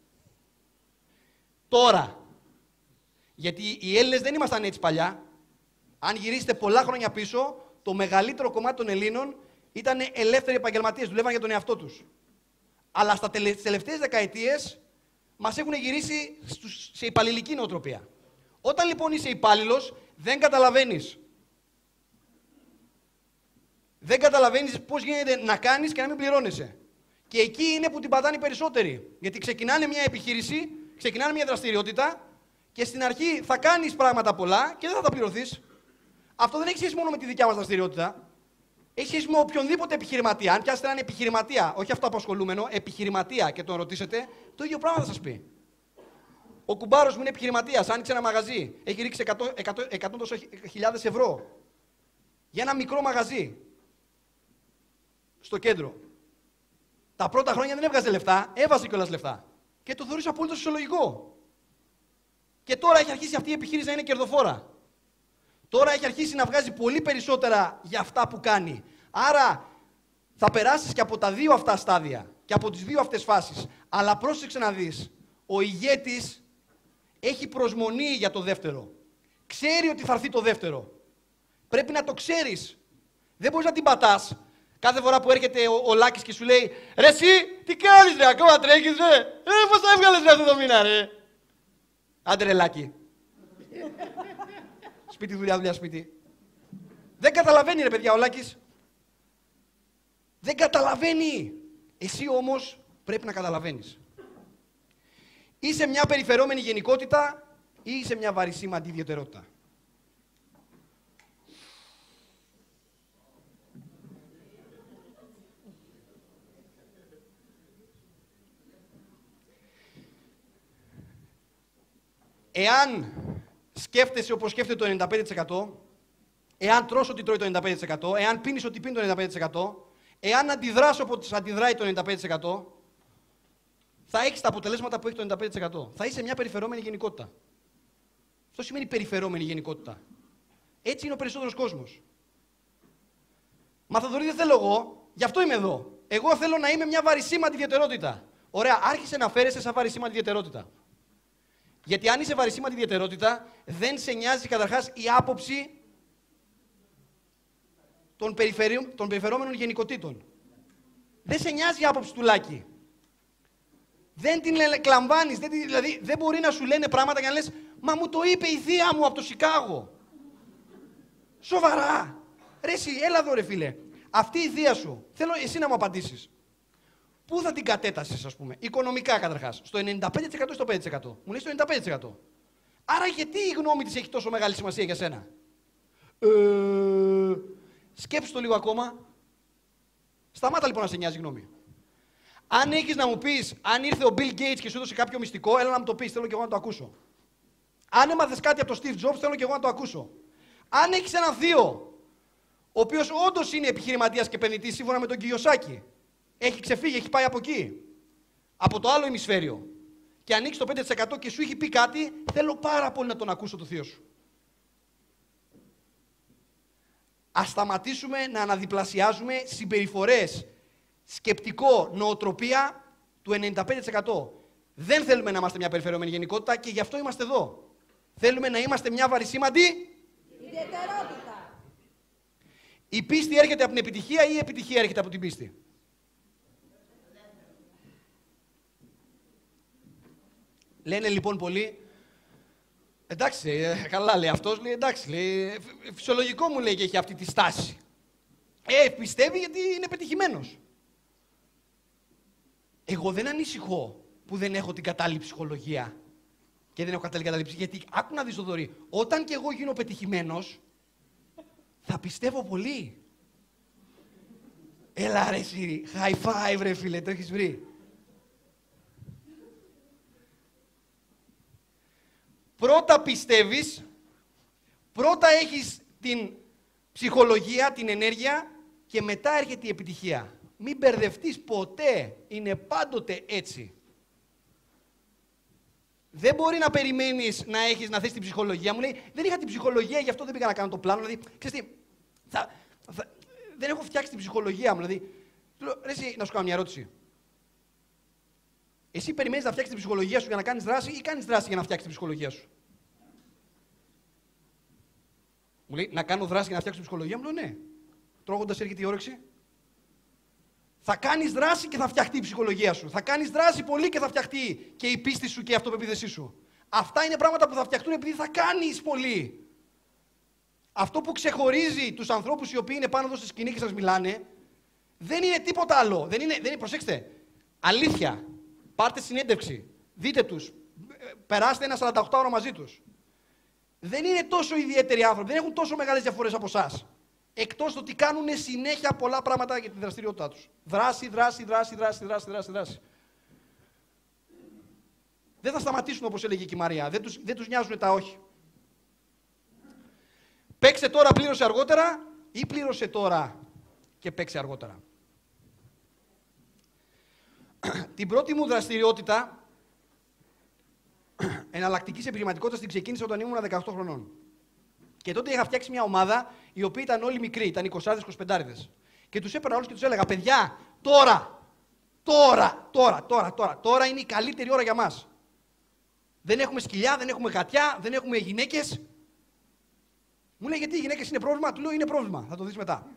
Τώρα, γιατί οι Έλληνες δεν ήμασταν έτσι παλιά, αν γυρίσετε πολλά χρόνια πίσω, το μεγαλύτερο κομμάτι των Ελλήνων ήταν ελεύθεροι επαγγελματίες, δουλεύαν για τον εαυτό τους. Αλλά στις τελε, τελευταίες δεκαετίες μας έχουν γυρίσει στους, σε υπαλληλική νοοτροπία. Όταν λοιπόν είσαι υπάλληλος, δεν καταλαβαίνεις. Δεν καταλαβαίνεις πώς γίνεται να κάνεις και να μην πληρώνεσαι. Και εκεί είναι που την πατάνε οι περισσότεροι. Γιατί ξεκινάνε μια επιχείρηση, ξεκινάνε μια δραστηριότητα και στην αρχή θα κάνεις πράγματα πολλά και δεν θα τα πληρωθείς. Αυτό δεν έχει σχέση μόνο με τη δικιά μας δραστηριότητα. Έχει σχέση με οποιονδήποτε επιχειρηματία. Αν πιάσετε έναν επιχειρηματία, όχι αυτοαπασχολούμενο, επιχειρηματία και τον ρωτήσετε, το ίδιο πράγμα θα σας πει. Ο κουμπάρος μου είναι επιχειρηματίας, άνοιξε ένα μαγαζί. Έχει ρίξει εκατό χιλιάδες ευρώ για ένα μικρό μαγαζί στο κέντρο. Τα πρώτα χρόνια δεν έβγαζε λεφτά, έβαζε κιόλας λεφτά. Και το θεωρείς απόλυτο φυσιολογικό. Και τώρα έχει αρχίσει αυτή η επιχείρηση να είναι κερδοφόρα. Τώρα έχει αρχίσει να βγάζει πολύ περισσότερα για αυτά που κάνει. Άρα θα περάσεις και από τα δύο αυτά στάδια και από τις δύο αυτές φάσεις. Αλλά πρόσεξε να δεις, ο ηγέτης έχει προσμονή για το δεύτερο. Ξέρει ότι θα έρθει το δεύτερο. Πρέπει να το ξέρεις. Δεν μπορείς να την πατάς. Κάθε φορά που έρχεται ο, ο Λάκης και σου λέει «Ρε εσύ, τι κάνεις ρε, ακόμα τρέχεις ρε, ρε πώς θα έβγαλες ρε αυτό το μήνα ρε». Άντε ρε Λάκη. Σπίτι, δουλειά, δουλειά, σπίτι. Δεν καταλαβαίνει ρε παιδιά ο Λάκης. Δεν καταλαβαίνει. Εσύ όμως πρέπει να καταλαβαίνεις. Είσαι μια περιφερόμενη γενικότητα ή είσαι μια βαρισίμαντη ιδιαιτερότητα. Εάν σκέφτεσαι όπως σκέφτεται το ενενήντα πέντε τοις εκατό, εάν τρως ότι τρώει το ενενήντα πέντε τοις εκατό, εάν πίνεις ότι πίνει το ενενήντα πέντε τοις εκατό, εάν αντιδράς όπως αντιδράει το ενενήντα πέντε τοις εκατό, θα έχεις τα αποτελέσματα που έχει το ενενήντα πέντε τοις εκατό. Θα είσαι μια περιφερόμενη γενικότητα. Αυτό σημαίνει περιφερόμενη γενικότητα. Έτσι είναι ο περισσότερος κόσμος. Μα Θοδωρή δεν θέλω εγώ, γι' αυτό είμαι εδώ. Εγώ θέλω να είμαι μια βαρισίμαντη ιδιαιτερότητα. Ωραία, άρχισε να φέρεσαι σαν βαρισίμαντη ιδιαιτερότητα. Γιατί αν είσαι βαρισίμαντη ιδιαιτερότητα, δεν σε νοιάζει καταρχάς η άποψη των, περιφερει... των περιφερόμενων γενικοτήτων. Δεν σε νοιάζει η άποψη του Λάκη. Δεν την εκλαμβάνεις, δεν, την... δηλαδή δεν μπορεί να σου λένε πράγματα και να λες «Μα μου το είπε η θεία μου από το Σικάγο». Σοβαρά. Ρε εσύ, έλα εδώ ρε φίλε. Αυτή η θεία σου, θέλω εσύ να μου απαντήσεις. Πού θα την κατέτασες, ας πούμε, οικονομικά καταρχάς, στο ενενήντα πέντε τοις εκατό ή στο πέντε τοις εκατό. Μου λέει στο ενενήντα πέντε τοις εκατό. Άρα γιατί η γνώμη της έχει τόσο μεγάλη σημασία για σένα. Ε, σκέψου το λίγο ακόμα. Σταμάτα λοιπόν να σε νοιάζει η γνώμη. Αν έχεις να μου πεις, αν ήρθε ο Bill Gates και σου έδωσε κάποιο μυστικό, έλα να μου το πεις, θέλω και εγώ να το ακούσω. Αν έμαθες κάτι από τον Steve Jobs, θέλω και εγώ να το ακούσω. Αν έχεις έναν θείο, ο οποίος όντως είναι επιχειρηματίας και επενδυτής σύμφωνα με τον Κιγιοσάκη, έχει ξεφύγει, έχει πάει από εκεί, από το άλλο ημισφαίριο, και ανοίξει το πέντε τοις εκατό και σου έχει πει κάτι, θέλω πάρα πολύ να τον ακούσω το θείο σου. Ας σταματήσουμε να αναδιπλασιάζουμε συμπεριφορές, σκεπτικό, νοοτροπία του ενενήντα πέντε τοις εκατό. Δεν θέλουμε να είμαστε μια περιφερειωμένη γενικότητα και γι' αυτό είμαστε εδώ. Θέλουμε να είμαστε μια βαρισίμαντη ιδιαιτερότητα. Η πίστη έρχεται από την επιτυχία ή η επιτυχία έρχεται από την πίστη? Λένε λοιπόν πολλοί, εντάξει, ε, καλά λέει αυτός, λέει εντάξει, λέει, φυσιολογικό μου λέει και έχει αυτή τη στάση. Ε, πιστεύει γιατί είναι πετυχημένος. Εγώ δεν ανησυχώ που δεν έχω την κατάλληλη ψυχολογία και δεν έχω κατάλληλη κατάληψη, γιατί άκου να δεις, Θοδωρή, όταν και εγώ γίνω πετυχημένος, θα πιστεύω πολύ. Έλα ρε Σύρι, high five ρε φίλε, το έχεις βρει. Πρώτα πιστεύεις, πρώτα έχεις την ψυχολογία, την ενέργεια και μετά έρχεται η επιτυχία. Μην μπερδευτείς ποτέ, είναι πάντοτε έτσι. Δεν μπορεί να περιμένεις να έχεις, να θες την ψυχολογία. Μου λέει, δεν είχα την ψυχολογία, γι' αυτό δεν πήγα να κάνω το πλάνο. Δηλαδή, ξέρεις τι, θα, θα, δεν έχω φτιάξει την ψυχολογία μου. Δηλαδή, του λέω, ρε εσύ, να σου κάνω μια ερώτηση. Εσύ περιμένεις να φτιάξεις την ψυχολογία σου για να κάνεις δράση ή κάνεις δράση για να φτιάξεις την ψυχολογία σου? Μου λέει, να κάνω δράση για να φτιάξω την ψυχολογία μου? Λέω, ναι. Τρώγοντας έρχεται η όρεξη. Θα κάνεις δράση και θα φτιαχτεί η ψυχολογία σου. Θα κάνεις δράση πολύ και θα φτιαχτεί και η πίστη σου και η αυτοπεποίθησή σου. Αυτά είναι πράγματα που θα φτιαχτούν επειδή θα κάνεις πολύ. Αυτό που ξεχωρίζει τους ανθρώπους οι οποίοι είναι πάνω εδώ στη σκηνή και σας μιλάνε, δεν είναι τίποτα άλλο. Δεν είναι, δεν είναι, προσέξτε, αλήθεια. Πάρτε συνέντευξη, δείτε τους, περάστε ένα σαράντα οκτώ ωρο μαζί τους. Δεν είναι τόσο ιδιαίτεροι άνθρωποι, δεν έχουν τόσο μεγάλες διαφορές από εσάς. Εκτός το ότι κάνουν συνέχεια πολλά πράγματα για τη δραστηριότητά τους. Δράση, δράση, δράση, δράση, δράση, δράση, δράση. Δεν θα σταματήσουν όπως έλεγε και η Μαρία, δεν τους, δεν τους νοιάζουν τα όχι. Παίξε τώρα, πλήρωσε αργότερα ή πλήρωσε τώρα και παίξε αργότερα. Την πρώτη μου δραστηριότητα εναλλακτικής επιχειρηματικότητας την ξεκίνησα όταν ήμουν δεκαοκτώ χρονών. Και τότε είχα φτιάξει μια ομάδα η οποία ήταν όλοι μικροί, ήταν εικοσάριδες, εικοσιπεντάριδες. Και τους έπαιρνα όλους και τους έλεγα, παιδιά, τώρα, τώρα, τώρα, τώρα, τώρα, τώρα είναι η καλύτερη ώρα για μας. Δεν έχουμε σκυλιά, δεν έχουμε γατιά, δεν έχουμε γυναίκες. Μου λέει, γιατί οι γυναίκες είναι πρόβλημα? Του λέω, είναι πρόβλημα, θα το δεις μετά.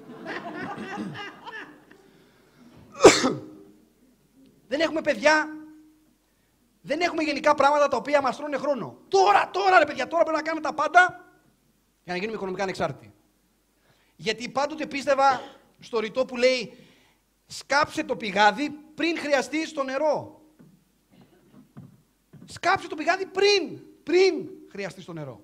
Δεν έχουμε παιδιά, δεν έχουμε γενικά πράγματα τα οποία μας τρώνε χρόνο. Τώρα, τώρα ρε παιδιά, τώρα πρέπει να κάνουμε τα πάντα για να γίνουμε οικονομικά ανεξάρτητοι. Γιατί πάντοτε πίστευα στο ρητό που λέει σκάψε το πηγάδι πριν χρειαστείς το νερό. Σκάψε το πηγάδι πριν, πριν χρειαστείς το νερό.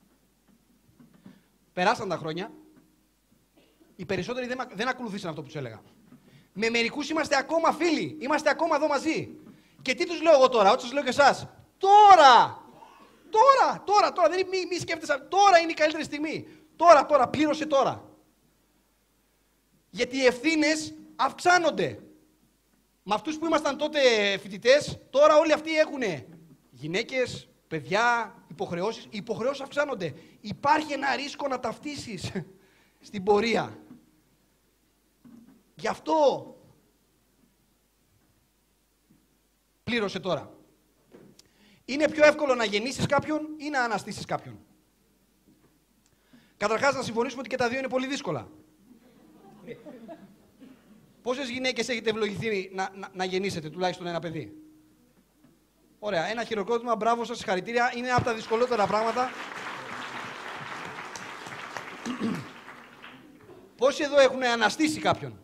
Περάσαν τα χρόνια, οι περισσότεροι δεν, δεν ακολουθήσαν αυτό που τους έλεγα. Με μερικούς είμαστε ακόμα φίλοι, είμαστε ακόμα εδώ μαζί. Και τι τους λέω εγώ τώρα, ό,τι σας λέω και εσάς. Τώρα! Τώρα, τώρα, τώρα, δεν μη, μη σκέφτεσαι, τώρα είναι η καλύτερη στιγμή. Τώρα, τώρα, πλήρωσε τώρα. Γιατί οι ευθύνες αυξάνονται. Με αυτούς που ήμασταν τότε φοιτητές, τώρα όλοι αυτοί έχουν γυναίκες, παιδιά, υποχρεώσεις. Οι υποχρεώσεις αυξάνονται. Υπάρχει ένα ρίσκο να ταυτίσεις στην πορεία. Γι' αυτό πλήρωσε τώρα. Είναι πιο εύκολο να γεννήσεις κάποιον ή να αναστήσεις κάποιον? Καταρχάς, να συμφωνήσουμε ότι και τα δύο είναι πολύ δύσκολα. Πόσες γυναίκες έχετε ευλογηθεί να, να, να γεννήσετε τουλάχιστον ένα παιδί? Ωραία, ένα χειροκρότημα, μπράβο σας, συγχαρητήρια. Είναι από τα δυσκολότερα πράγματα. Πόσοι εδώ έχουν αναστήσει κάποιον?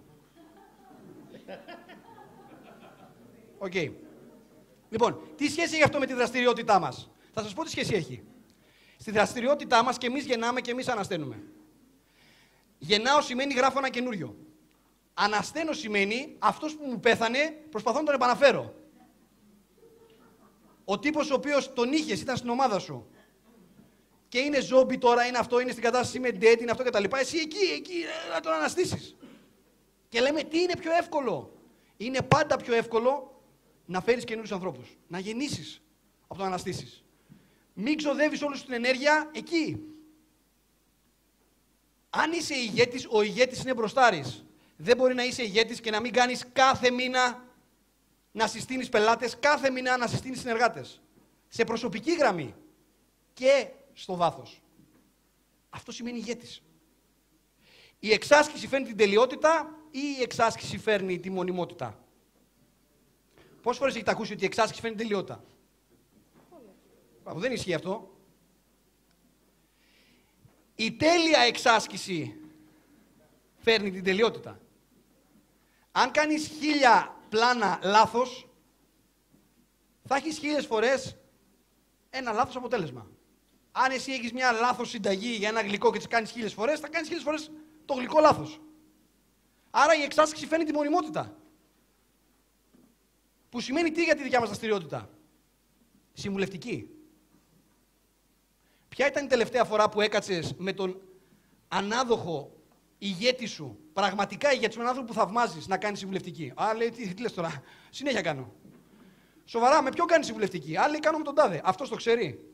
Οκ. Okay. Λοιπόν, τι σχέση έχει αυτό με τη δραστηριότητά μας? Θα σας πω τι σχέση έχει. Στη δραστηριότητά μας και εμείς γεννάμε και εμείς ανασταίνουμε. Γεννάω σημαίνει γράφω ένα καινούριο. Ανασταίνω σημαίνει αυτός που μου πέθανε, προσπαθώ να τον επαναφέρω. Ο τύπος ο οποίος τον είχες, ήταν στην ομάδα σου. Και είναι ζόμπι τώρα, είναι αυτό, είναι στην κατάσταση, είμαι dead, είναι αυτό κτλ. Εσύ εκεί, εκεί, να τον αναστήσεις. Και λέμε, τι είναι πιο εύκολο. Είναι πάντα πιο εύκολο να φέρεις καινούριους ανθρώπους. Να γεννήσεις από το να αναστήσεις. Μην ξοδεύεις όλη σου την ενέργεια εκεί. Αν είσαι ηγέτης, ο ηγέτης είναι μπροστάρης. Δεν μπορεί να είσαι ηγέτης και να μην κάνεις κάθε μήνα να συστήνεις πελάτες, κάθε μήνα να συστήνεις συνεργάτες. Σε προσωπική γραμμή και στο βάθος. Αυτό σημαίνει ηγέτης. Η εξάσκηση φέρνει την τελειότητα ή η εξάσκηση φέρνει τη μονιμότητα. Πόσες φορές έχετε ακούσει ότι η εξάσκηση φέρνει την τελειότητα? Δεν ισχύει αυτό. Η τέλεια εξάσκηση φέρνει την τελειότητα. Αν κάνεις χίλια πλάνα λάθος, θα έχεις χίλιες φορές ένα λάθος αποτέλεσμα. Αν εσύ έχεις μια λάθος συνταγή για ένα γλυκό και τις κάνεις χίλιες φορές, θα κάνεις χίλιες φορές το γλυκό λάθος. Άρα η εξάσκηση φέρνει τη μονιμότητα. Που σημαίνει τι για τη δικιά μας δραστηριότητα? Συμβουλευτική. Ποια ήταν η τελευταία φορά που έκατσες με τον ανάδοχο ηγέτη σου, πραγματικά ηγέτη σου, έναν άνθρωπο που θαυμάζεις, να κάνεις συμβουλευτική? Α, λέει, τι, τι λες τώρα, συνέχεια κάνω. Σοβαρά, με ποιον κάνεις συμβουλευτική? Α, λέει, κάνω με τον τάδε. Αυτός το ξέρει.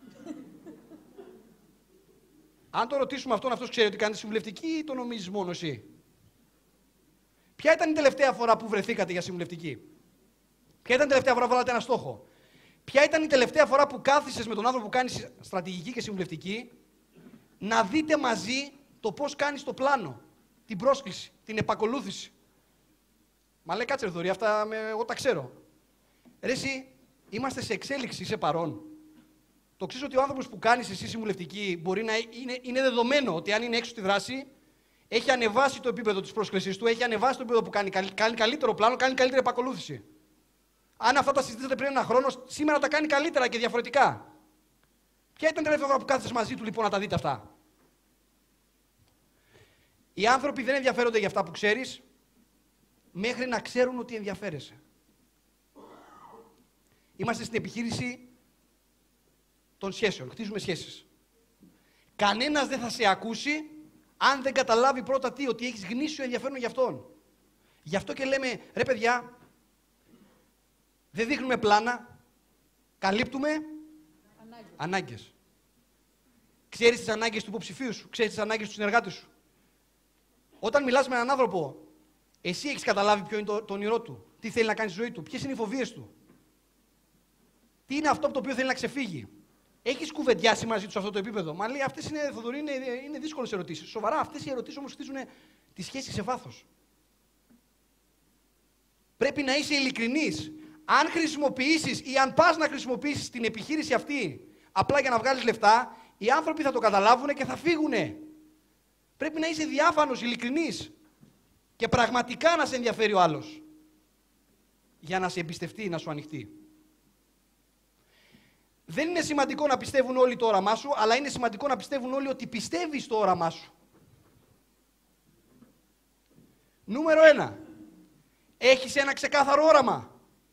Αν το ρωτήσουμε αυτόν, αυτός ξέρει ότι κάνει συμβουλευτική ή το νομίζεις μόνο εσύ? Ποια ήταν η τελευταία φορά που βρεθήκατε για συμβουλευτική? Ποια ήταν η τελευταία φορά που βάλατε ένα στόχο? Ποια ήταν η τελευταία φορά που κάθισες με τον άνθρωπο που κάνεις στρατηγική και συμβουλευτική να δείτε μαζί το πώς κάνεις το πλάνο, την πρόσκληση, την επακολούθηση? Μα λέει, κάτσε ρε Θοδωρή, αυτά με, εγώ τα ξέρω. Ρε εσύ, είμαστε σε εξέλιξη, είσαι παρόν. Το ξέρεις ότι ο άνθρωπος που κάνεις εσύ συμβουλευτική μπορεί να είναι, είναι δεδομένο ότι αν είναι έξω στη δράση, έχει ανεβάσει το επίπεδο της πρόσκλησης του, έχει ανεβάσει το επίπεδο που κάνει, κάνει καλύτερο πλάνο, κάνει καλύτερη επακολούθηση. Αν αυτά τα συζητήσατε πριν ένα χρόνο, σήμερα τα κάνει καλύτερα και διαφορετικά. Ποια ήταν η τελευταία φορά που κάθεσες μαζί του λοιπόν να τα δείτε αυτά? Οι άνθρωποι δεν ενδιαφέρονται για αυτά που ξέρεις, μέχρι να ξέρουν ότι ενδιαφέρεσαι. Είμαστε στην επιχείρηση των σχέσεων, χτίζουμε σχέσεις. Κανένας δεν θα σε ακούσει αν δεν καταλάβει πρώτα τι, ότι έχεις γνήσιο ενδιαφέρον για αυτόν. Γι' αυτό και λέμε, ρε παιδιά, δεν δείχνουμε πλάνα, καλύπτουμε ανάγκες. ανάγκες. Ξέρεις τις ανάγκες του υποψηφίου σου, ξέρεις τις ανάγκες του συνεργάτη σου. Όταν μιλάς με έναν άνθρωπο, εσύ έχεις καταλάβει ποιο είναι το, το όνειρό του, τι θέλει να κάνει στη ζωή του, ποιες είναι οι φοβίες του, τι είναι αυτό από το οποίο θέλει να ξεφύγει. Έχεις κουβεντιάσει μαζί του σε αυτό το επίπεδο? Μα λέει, αυτές είναι, Θοδωρή, είναι, είναι δύσκολες ερωτήσεις. Σοβαρά, αυτές οι ερωτήσεις όμως χτίζουν τη σχέση σε βάθος. Πρέπει να είσαι ειλικρινής. Αν χρησιμοποιήσεις ή αν πας να χρησιμοποιήσεις την επιχείρηση αυτή απλά για να βγάλεις λεφτά, οι άνθρωποι θα το καταλάβουν και θα φύγουνε. Πρέπει να είσαι διάφανος, ειλικρινής και πραγματικά να σε ενδιαφέρει ο άλλος για να σε εμπιστευτεί, να σου ανοιχτεί. Δεν είναι σημαντικό να πιστεύουν όλοι το όραμά σου, αλλά είναι σημαντικό να πιστεύουν όλοι ότι πιστεύεις το όραμά σου. Νούμερο ένα. Έχεις ένα ξεκάθαρο όραμα.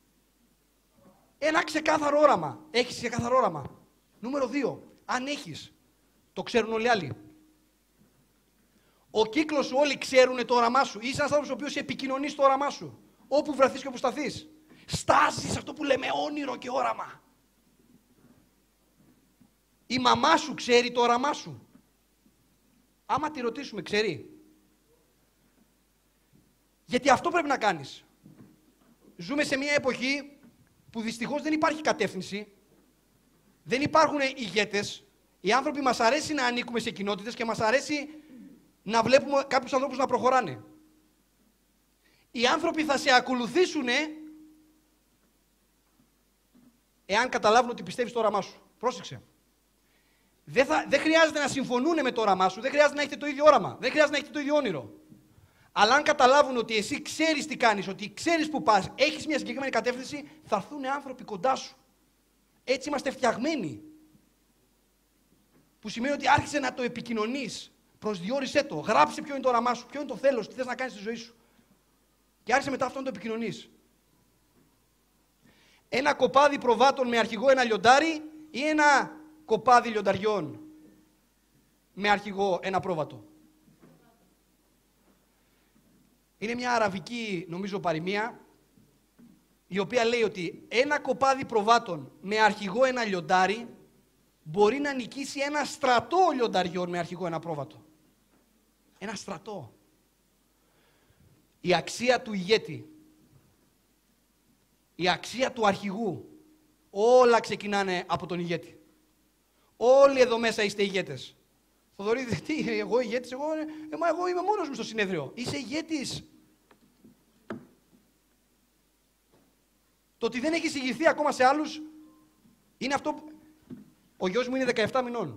Ένα ξεκάθαρο όραμα. Έχεις ξεκάθαρο όραμα. Νούμερο δύο. Αν έχεις, το ξέρουν όλοι οι άλλοι. Ο κύκλος σου, όλοι ξέρουν το όραμά σου. Είσαι ένας άνθρωπος ο οποίος επικοινωνείς το όραμά σου. Όπου βρεθείς και όπου σταθείς. Στάσεις αυτό που λέμε όνειρο και όραμα. Η μαμά σου ξέρει το όραμά σου? Άμα τη ρωτήσουμε, ξέρει? Γιατί αυτό πρέπει να κάνεις. Ζούμε σε μια εποχή που δυστυχώς δεν υπάρχει κατεύθυνση, δεν υπάρχουν ηγέτες. Οι άνθρωποι μας αρέσει να ανήκουμε σε κοινότητες και μας αρέσει να βλέπουμε κάποιους ανθρώπους να προχωράνε. Οι άνθρωποι θα σε ακολουθήσουν εάν καταλάβουν ότι πιστεύεις το όραμά σου. Πρόσεξε. Δεν, θα, δεν χρειάζεται να συμφωνούν με το όραμά σου, δεν χρειάζεται να έχετε το ίδιο όραμα, δεν χρειάζεται να έχετε το ίδιο όνειρο. Αλλά αν καταλάβουν ότι εσύ ξέρεις τι κάνεις, ότι ξέρεις που πας, έχεις μια συγκεκριμένη κατεύθυνση, θα έρθουν άνθρωποι κοντά σου. Έτσι είμαστε φτιαγμένοι. Που σημαίνει ότι άρχισε να το επικοινωνείς, προσδιορίσέ το, γράψε ποιο είναι το όραμά σου, ποιο είναι το θέλος, τι θες να κάνεις στη ζωή σου. Και άρχισε μετά αυτό να το επικοινωνείς. Ένα κοπάδι προβάτων με αρχηγό ένα λιοντάρι ή ένα κοπάδι λιονταριών με αρχηγό ένα πρόβατο. Είναι μια αραβική, νομίζω, παροιμία, η οποία λέει ότι ένα κοπάδι προβάτων με αρχηγό ένα λιοντάρι μπορεί να νικήσει ένα στρατό λιονταριών με αρχηγό ένα πρόβατο. Ένα στρατό. Η αξία του ηγέτη, η αξία του αρχηγού, όλα ξεκινάνε από τον ηγέτη. Όλοι εδώ μέσα είστε ηγέτες. Θοδωρή, τι, εγώ ηγέτης, εγώ, ε, μα εγώ είμαι μόνος μου στο συνέδριο. Είσαι ηγέτης. Το ότι δεν έχεις ηγηθεί ακόμα σε άλλους, είναι αυτό που... Ο γιος μου είναι δεκαεπτά μηνών.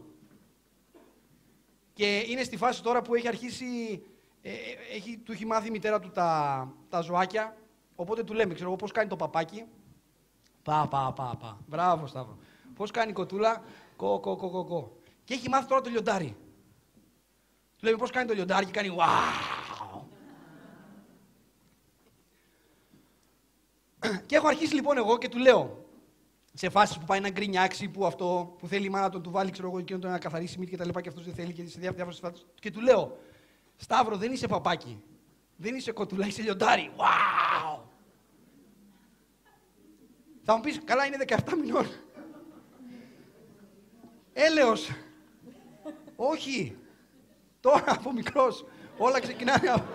Και είναι στη φάση τώρα που έχει αρχίσει, ε, έχει, του έχει μάθει η μητέρα του τα, τα ζωάκια, οπότε του λέμε, ξέρω εγώ, πώς κάνει το παπάκι. Πα, πα, πα, πα. Μπράβο, Σταύρο. Πώς κάνει η κοτούλα, κο, κο, κο, κο, κο. Και έχει μάθει τώρα το λιοντάρι. Του λέμε πώς κάνει το λιοντάρι και κάνει wow. Και έχω αρχίσει λοιπόν εγώ και του λέω, σε φάσεις που πάει να γκρινιάξει, που αυτό, που θέλει η μάνα του, του βάλει, ξέρω εγώ, εκείνο το να καθαρίσει μύτη και τα λοιπά και αυτός δεν θέλει και σε διάφορες φάσεις. Και του λέω, Σταύρο, δεν είσαι παπάκι, δεν είσαι κοτούλα, είσαι λιοντάρι. Wow! Θα μου πεις, καλά, είναι δεκαεπτά μηνών. Έλεος. Όχι. Τώρα από μικρός. Όλα ξεκινάνε από...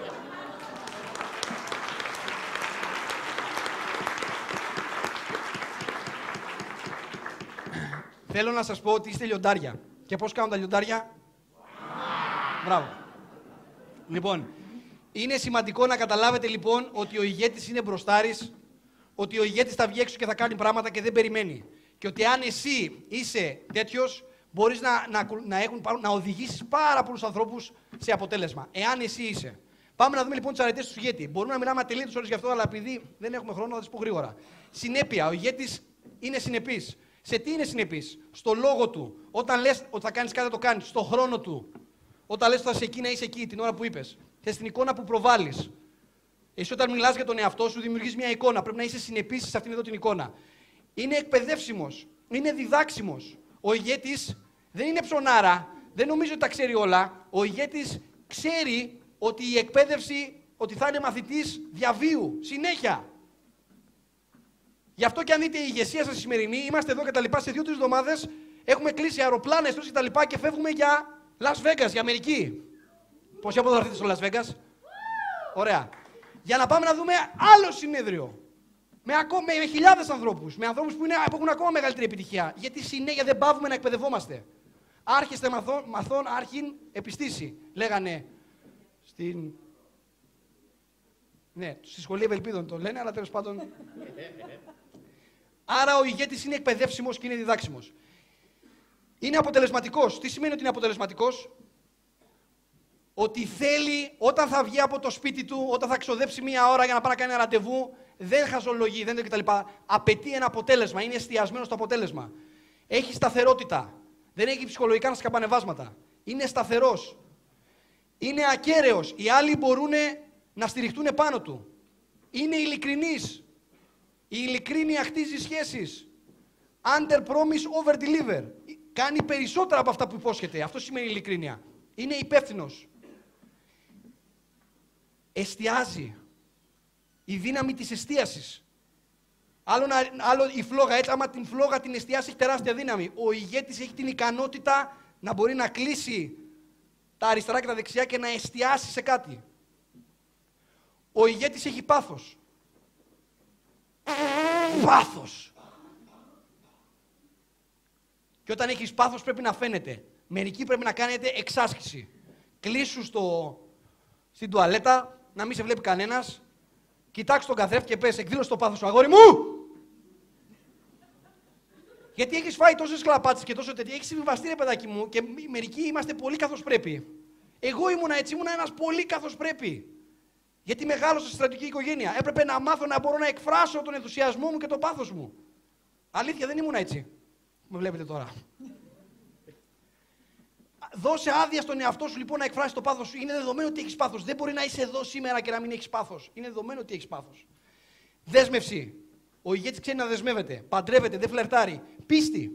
Θέλω να σας πω ότι είστε λιοντάρια. Και πώς κάνουν τα λιοντάρια? Μπράβο. Λοιπόν, είναι σημαντικό να καταλάβετε λοιπόν ότι ο ηγέτης είναι μπροστάρης, ότι ο ηγέτης θα βγει έξω και θα κάνει πράγματα και δεν περιμένει. Και ότι αν εσύ είσαι τέτοιος, μπορείς να, να, να, έχουν, να οδηγήσεις πάρα πολλούς ανθρώπους σε αποτέλεσμα. Εάν εσύ είσαι. Πάμε να δούμε λοιπόν τις αρετές του ηγέτη. Μπορούμε να μιλάμε ατελείωτες ώρες γι' αυτό, αλλά επειδή δεν έχουμε χρόνο, θα τις πω γρήγορα. Συνέπεια. Ο ηγέτης είναι συνεπής. Σε τι είναι συνεπής? Στο λόγο του. Όταν λες ότι θα κάνεις κάτι, θα το κάνεις. Στο χρόνο του. Όταν λες ότι θα είσαι εκεί, να είσαι εκεί την ώρα που είπες. Και στην εικόνα που προβάλλεις. Εσύ όταν μιλάς για τον εαυτό σου, δημιουργείς μια εικόνα. Πρέπει να είσαι συνεπής σε αυτήν εδώ την εικόνα. Είναι εκπαιδεύσιμος. Είναι διδάξιμος. Ο ηγέτης δεν είναι ψωνάρα. Δεν νομίζω ότι τα ξέρει όλα. Ο ηγέτης ξέρει ότι η εκπαίδευση, ότι θα είναι μαθητής διαβίου. Συνέχεια. Γι' αυτό και αν δείτε η ηγεσία σας σημερινή, είμαστε εδώ και τα λοιπά, σε δύο-τρεις εβδομάδες έχουμε κλείσει αεροπλάνα, εστώσεις και τα λοιπά και φεύγουμε για Las Vegas, για Αμερική. Πόσοι από εδώ θα έρθετε στο Las Vegas? Ωραία. Για να πάμε να δούμε άλλο συνέδριο. Με, ακόμα, με, με χιλιάδες ανθρώπους. Με ανθρώπους που, είναι, που έχουν ακόμα μεγαλύτερη επιτυχία. Γιατί συνέχεια δεν παύουμε να εκπαιδευόμαστε. Άρχεστε μαθών, μαθών άρχιν επιστήσει. Λέγανε στην... Ναι, στη σχολή Ευελπίδων το λένε, αλλά τέλος πάντων... Άρα ο ηγέτης είναι εκπαιδεύσιμος και είναι διδάξιμος. Είναι αποτελεσματικός. Τι σημαίνει ότι είναι αποτελεσματικός? Ότι θέλει, όταν θα βγει από το σπίτι του, όταν θα ξοδέψει μία ώρα για να πάει να κάνει ένα ραντεβού, δεν χαζολογεί, δεν κτλ. Απαιτεί ένα αποτέλεσμα, είναι εστιασμένο στο αποτέλεσμα. Έχει σταθερότητα. Δεν έχει ψυχολογικά σκαμπανεβάσματα. Είναι σταθερός. Είναι ακέραιος. Οι άλλοι μπορούν να στηριχτούν πάνω του. Είναι ειλικρινής. Η ειλικρίνεια χτίζει σχέσεις. Under promise, over deliver. Κάνει περισσότερα από αυτά που υπόσχεται. Αυτό σημαίνει ειλικρίνεια. Είναι υπεύθυνος. Εστιάζει. Η δύναμη της εστίασης. Άλλο, να, άλλο η φλόγα, έτσι, άμα την φλόγα την εστιάσει, έχει τεράστια δύναμη. Ο ηγέτης έχει την ικανότητα να μπορεί να κλείσει τα αριστερά και τα δεξιά και να εστιάσει σε κάτι. Ο ηγέτης έχει πάθος. Πάθος. Και όταν έχεις πάθος πρέπει να φαίνεται. Μερικοί πρέπει να κάνετε εξάσκηση. Κλείσου στο, στην τουαλέτα, να μην σε βλέπει κανένας. Κοιτάξου τον καθρέφτη και πες, εκδήλωσε το πάθος σου, αγόρι μου! Γιατί έχεις φάει τόσες κλαπάτσες και τόσο τέτοια, έχεις συμβιβαστεί ρε παιδάκι μου και μερικοί είμαστε πολύ καθώς πρέπει. Εγώ ήμουνα έτσι, ήμουνα ένας πολύ καθώς πρέπει. Γιατί μεγάλωσα στη στρατιωτική οικογένεια. Έπρεπε να μάθω να μπορώ να εκφράσω τον ενθουσιασμό μου και το πάθος μου. Αλήθεια, δεν ήμουνα έτσι. Με βλέπετε τώρα. δώσε άδεια στον εαυτό σου λοιπόν να εκφράσει το πάθος σου. Είναι δεδομένο ότι έχεις πάθος. Δεν μπορεί να είσαι εδώ σήμερα και να μην έχεις πάθος. Είναι δεδομένο ότι έχεις πάθος. Δέσμευση. Ο ηγέτης ξέρει να δεσμεύεται. Παντρεύεται, δεν φλερτάρει. Πίστη.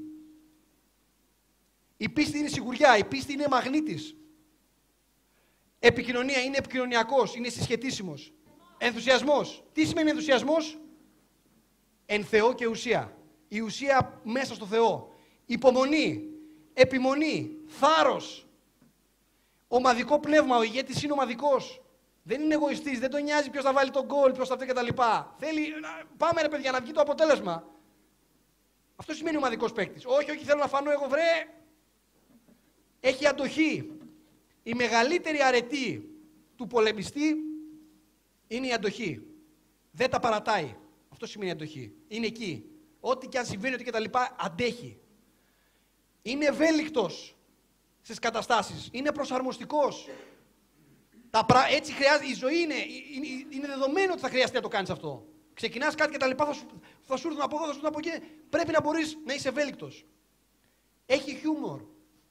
Η πίστη είναι σιγουριά. Η πίστη είναι μαγνήτης. Επικοινωνία. Είναι επικοινωνιακός. Είναι συσχετήσιμος. Ενθουσιασμός. Τι σημαίνει ενθουσιασμός? Εν Θεό και ουσία. Η ουσία μέσα στο Θεό. Υπομονή. Επιμονή. Θάρρος. Ομαδικό πνεύμα. Ο ηγέτης είναι ομαδικός. Δεν είναι εγωιστής. Δεν τον νοιάζει ποιος θα βάλει τον γκολ, ποιος θα αυτό κτλ. Θέλει. Πάμε ρε παιδιά να βγει το αποτέλεσμα. Αυτό σημαίνει ομαδικός παίκτης. Όχι, όχι, θέλω να φανώ εγώ, βρε. Έχει αντοχή. Η μεγαλύτερη αρετή του πολεμιστή είναι η αντοχή. Δεν τα παρατάει. Αυτό σημαίνει αντοχή. Είναι εκεί. Ό,τι και αν συμβαίνει, ό,τι και τα λοιπά, αντέχει. Είναι ευέλικτος στις καταστάσεις. Είναι προσαρμοστικός. Τα πρα... Έτσι χρειάζεται. Η ζωή είναι, είναι, είναι δεδομένο ότι θα χρειαστεί να το κάνεις αυτό. Ξεκινάς κάτι και τα λοιπά, θα σου, θα σου έρθουν από εδώ, θα σου έρθουν από εκεί. Πρέπει να μπορείς να είσαι ευέλικτος. Έχει χιούμορ.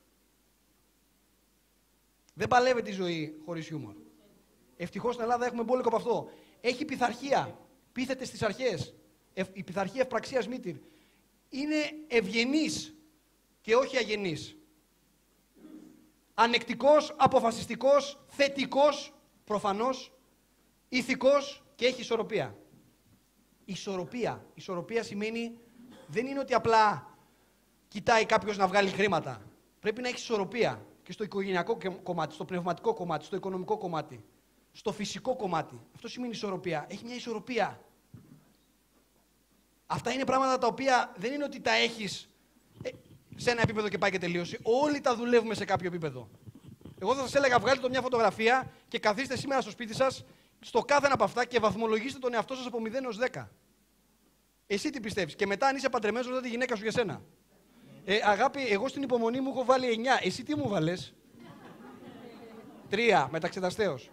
Δεν παλεύεται η ζωή χωρίς χιούμορ. Ευτυχώς στην Ελλάδα έχουμε μπόλικο από αυτό. Έχει πειθαρχία. Πείθεται στις αρχές. Ε, η πειθαρχία ευπραξίας μήτυρ. Είναι ευγενής και όχι αγενής. Ανεκτικός, αποφασιστικός, θετικός, προφανώς, ηθικός και έχει ισορροπία. Ισορροπία. Ισορροπία σημαίνει δεν είναι ότι απλά κοιτάει κάποιος να βγάλει χρήματα. Πρέπει να έχει ισορροπία και στο οικογενειακό κομμάτι, στο πνευματικό κομμάτι, στο οικονομικό κομμάτι, στο φυσικό κομμάτι. Αυτό σημαίνει ισορροπία. Έχει μια ισορροπία. Αυτά είναι πράγματα τα οποία δεν είναι ότι τα έχεις ε, σε ένα επίπεδο και πάει και τελείωσε. Όλοι τα δουλεύουμε σε κάποιο επίπεδο. Εγώ θα σας έλεγα, βγάλτε το μια φωτογραφία και καθίστε σήμερα στο σπίτι σας, στο κάθε ένα από αυτά και βαθμολογήστε τον εαυτό σας από μηδέν έως δέκα. Εσύ τι πιστεύεις? Και μετά, αν είσαι παντρεμένος, ρωτά τη γυναίκα σου για σένα. Ε, αγάπη, εγώ στην υπομονή μου έχω βάλει εννιά. Εσύ τι μου βάλες? τρία, μεταξεταστέως.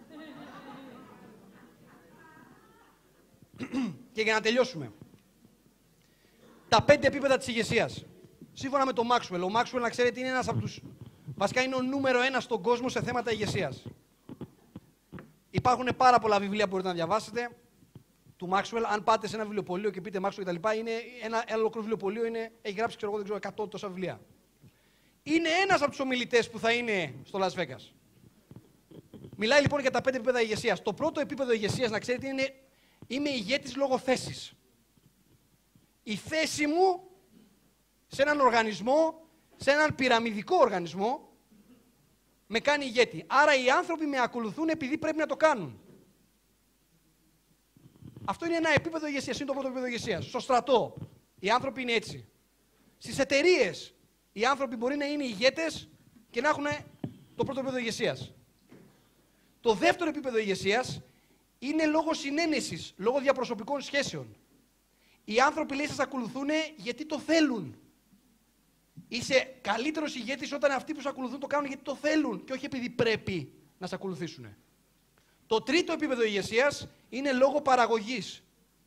Και για να τελειώσουμε. Τα πέντε επίπεδα της ηγεσίας. Σύμφωνα με τον Μάξουελ. Ο Μάξουελ, να ξέρετε, είναι ένας από τους... Βασικά είναι ο νούμερο ένα στον κόσμο σε θέματα ηγεσίας. Υπάρχουν πάρα πολλά βιβλία που μπορείτε να διαβάσετε. Του Μάξουελ, αν πάτε σε ένα βιβλιοπωλείο και πείτε Μάξουελ κτλ., είναι ένα, ένα ολόκληρο βιβλιοπωλείο, είναι, έχει γράψει ξέρω, εγώ, δεν ξέρω, εκατό τόσα βιβλία. Είναι ένας από τους ομιλητές που θα είναι στο Las Vegas. Μιλάει λοιπόν για τα πέντε επίπεδα ηγεσίας. Το πρώτο επίπεδο ηγεσίας, να ξέρετε, είναι είμαι ηγέτης λόγω θέσης. Η θέση μου σε έναν οργανισμό, σε έναν πυραμιδικό οργανισμό, με κάνει ηγέτη. Άρα οι άνθρωποι με ακολουθούν επειδή πρέπει να το κάνουν. Αυτό είναι ένα επίπεδο ηγεσίας, είναι το πρώτο επίπεδο ηγεσίας. Στο στρατό, οι άνθρωποι είναι έτσι. Στις εταιρείες, οι άνθρωποι μπορεί να είναι ηγέτες και να έχουν το πρώτο επίπεδο ηγεσίας. Το δεύτερο επίπεδο ηγεσίας είναι λόγω συνένεσης, λόγω διαπροσωπικών σχέσεων. Οι άνθρωποι, λέει, σας ακολουθούν γιατί το θέλουν. Είσαι καλύτερος ηγέτης όταν αυτοί που σε ακολουθούν το κάνουν γιατί το θέλουν και όχι επειδή πρέπει να σε ακολουθήσουν. Το τρίτο επίπεδο ηγεσίας είναι λόγω παραγωγής.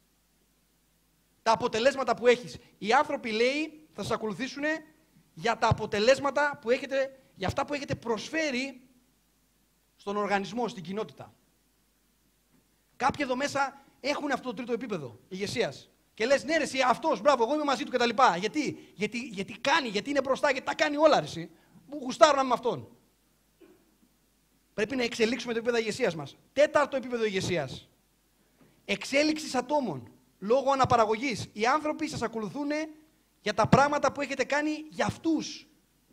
Τα αποτελέσματα που έχεις. Οι άνθρωποι, λέει, θα σας ακολουθήσουν για τα αποτελέσματα που έχετε, για αυτά που έχετε προσφέρει στον οργανισμό, στην κοινότητα. Κάποιοι εδώ μέσα έχουν αυτό το τρίτο επίπεδο ηγεσίας. Και λες, ναι, ρε, εσύ, αυτός, μπράβο, εγώ είμαι μαζί του κτλ. Γιατί, γιατί, γιατί κάνει, γιατί είναι μπροστά, γιατί τα κάνει όλα, ρε, εσύ. Μου γουστάρω να είμαι με αυτόν. Πρέπει να εξελίξουμε το επίπεδο ηγεσίας μας. Τέταρτο επίπεδο ηγεσίας. Εξέλιξη ατόμων. Λόγω αναπαραγωγής. Οι άνθρωποι σας ακολουθούν για τα πράγματα που έχετε κάνει για αυτούς.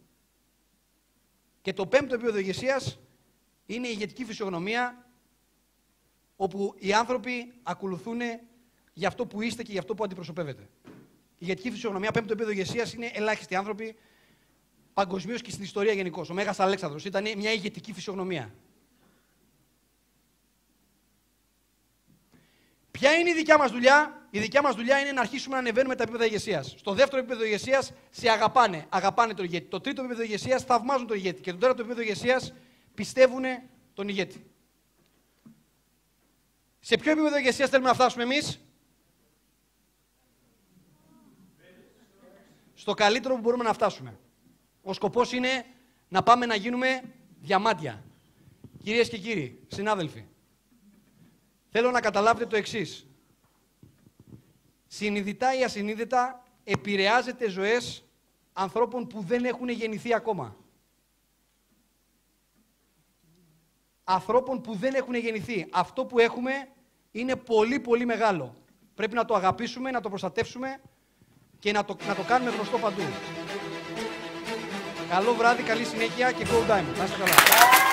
Και το πέμπτο επίπεδο ηγεσίας είναι η ηγετική φυσιογνωμία, όπου οι άνθρωποι ακολουθούν για αυτό που είστε και για αυτό που αντιπροσωπεύετε. Η ηγετική φυσιογνωμία, πέμπτο επίπεδο ηγεσίας, είναι ελάχιστοι άνθρωποι παγκοσμίως και στην ιστορία γενικώς. Ο Μέγας Αλέξανδρος ήταν μια ηγετική φυσιογνωμία. Ποια είναι η δικιά μας δουλειά? Η δικιά μας δουλειά είναι να αρχίσουμε να ανεβαίνουμε τα επίπεδα ηγεσίας. Στο δεύτερο επίπεδο ηγεσίας σε αγαπάνε, αγαπάνε τον ηγέτη. Το τρίτο επίπεδο ηγεσίας θαυμάζουν τον ηγέτη. Και το τέταρτο επίπεδο ηγεσίας πιστεύουν τον ηγέτη. Σε ποιο επίπεδο ηγεσίας θέλουμε να φτάσουμε εμείς? Στο καλύτερο που μπορούμε να φτάσουμε. Ο σκοπός είναι να πάμε να γίνουμε διαμάντια. Κυρίες και κύριοι, συνάδελφοι, θέλω να καταλάβετε το εξής. Συνειδητά ή ασυνείδητα επηρεάζετε ζωές ανθρώπων που δεν έχουν γεννηθεί ακόμα. Ανθρώπων που δεν έχουν γεννηθεί. Αυτό που έχουμε είναι πολύ πολύ μεγάλο. Πρέπει να το αγαπήσουμε, να το προστατεύσουμε και να το, να το κάνουμε γνωστό παντού. Καλό βράδυ, καλή συνέχεια και go Diamond. Να είστε καλά.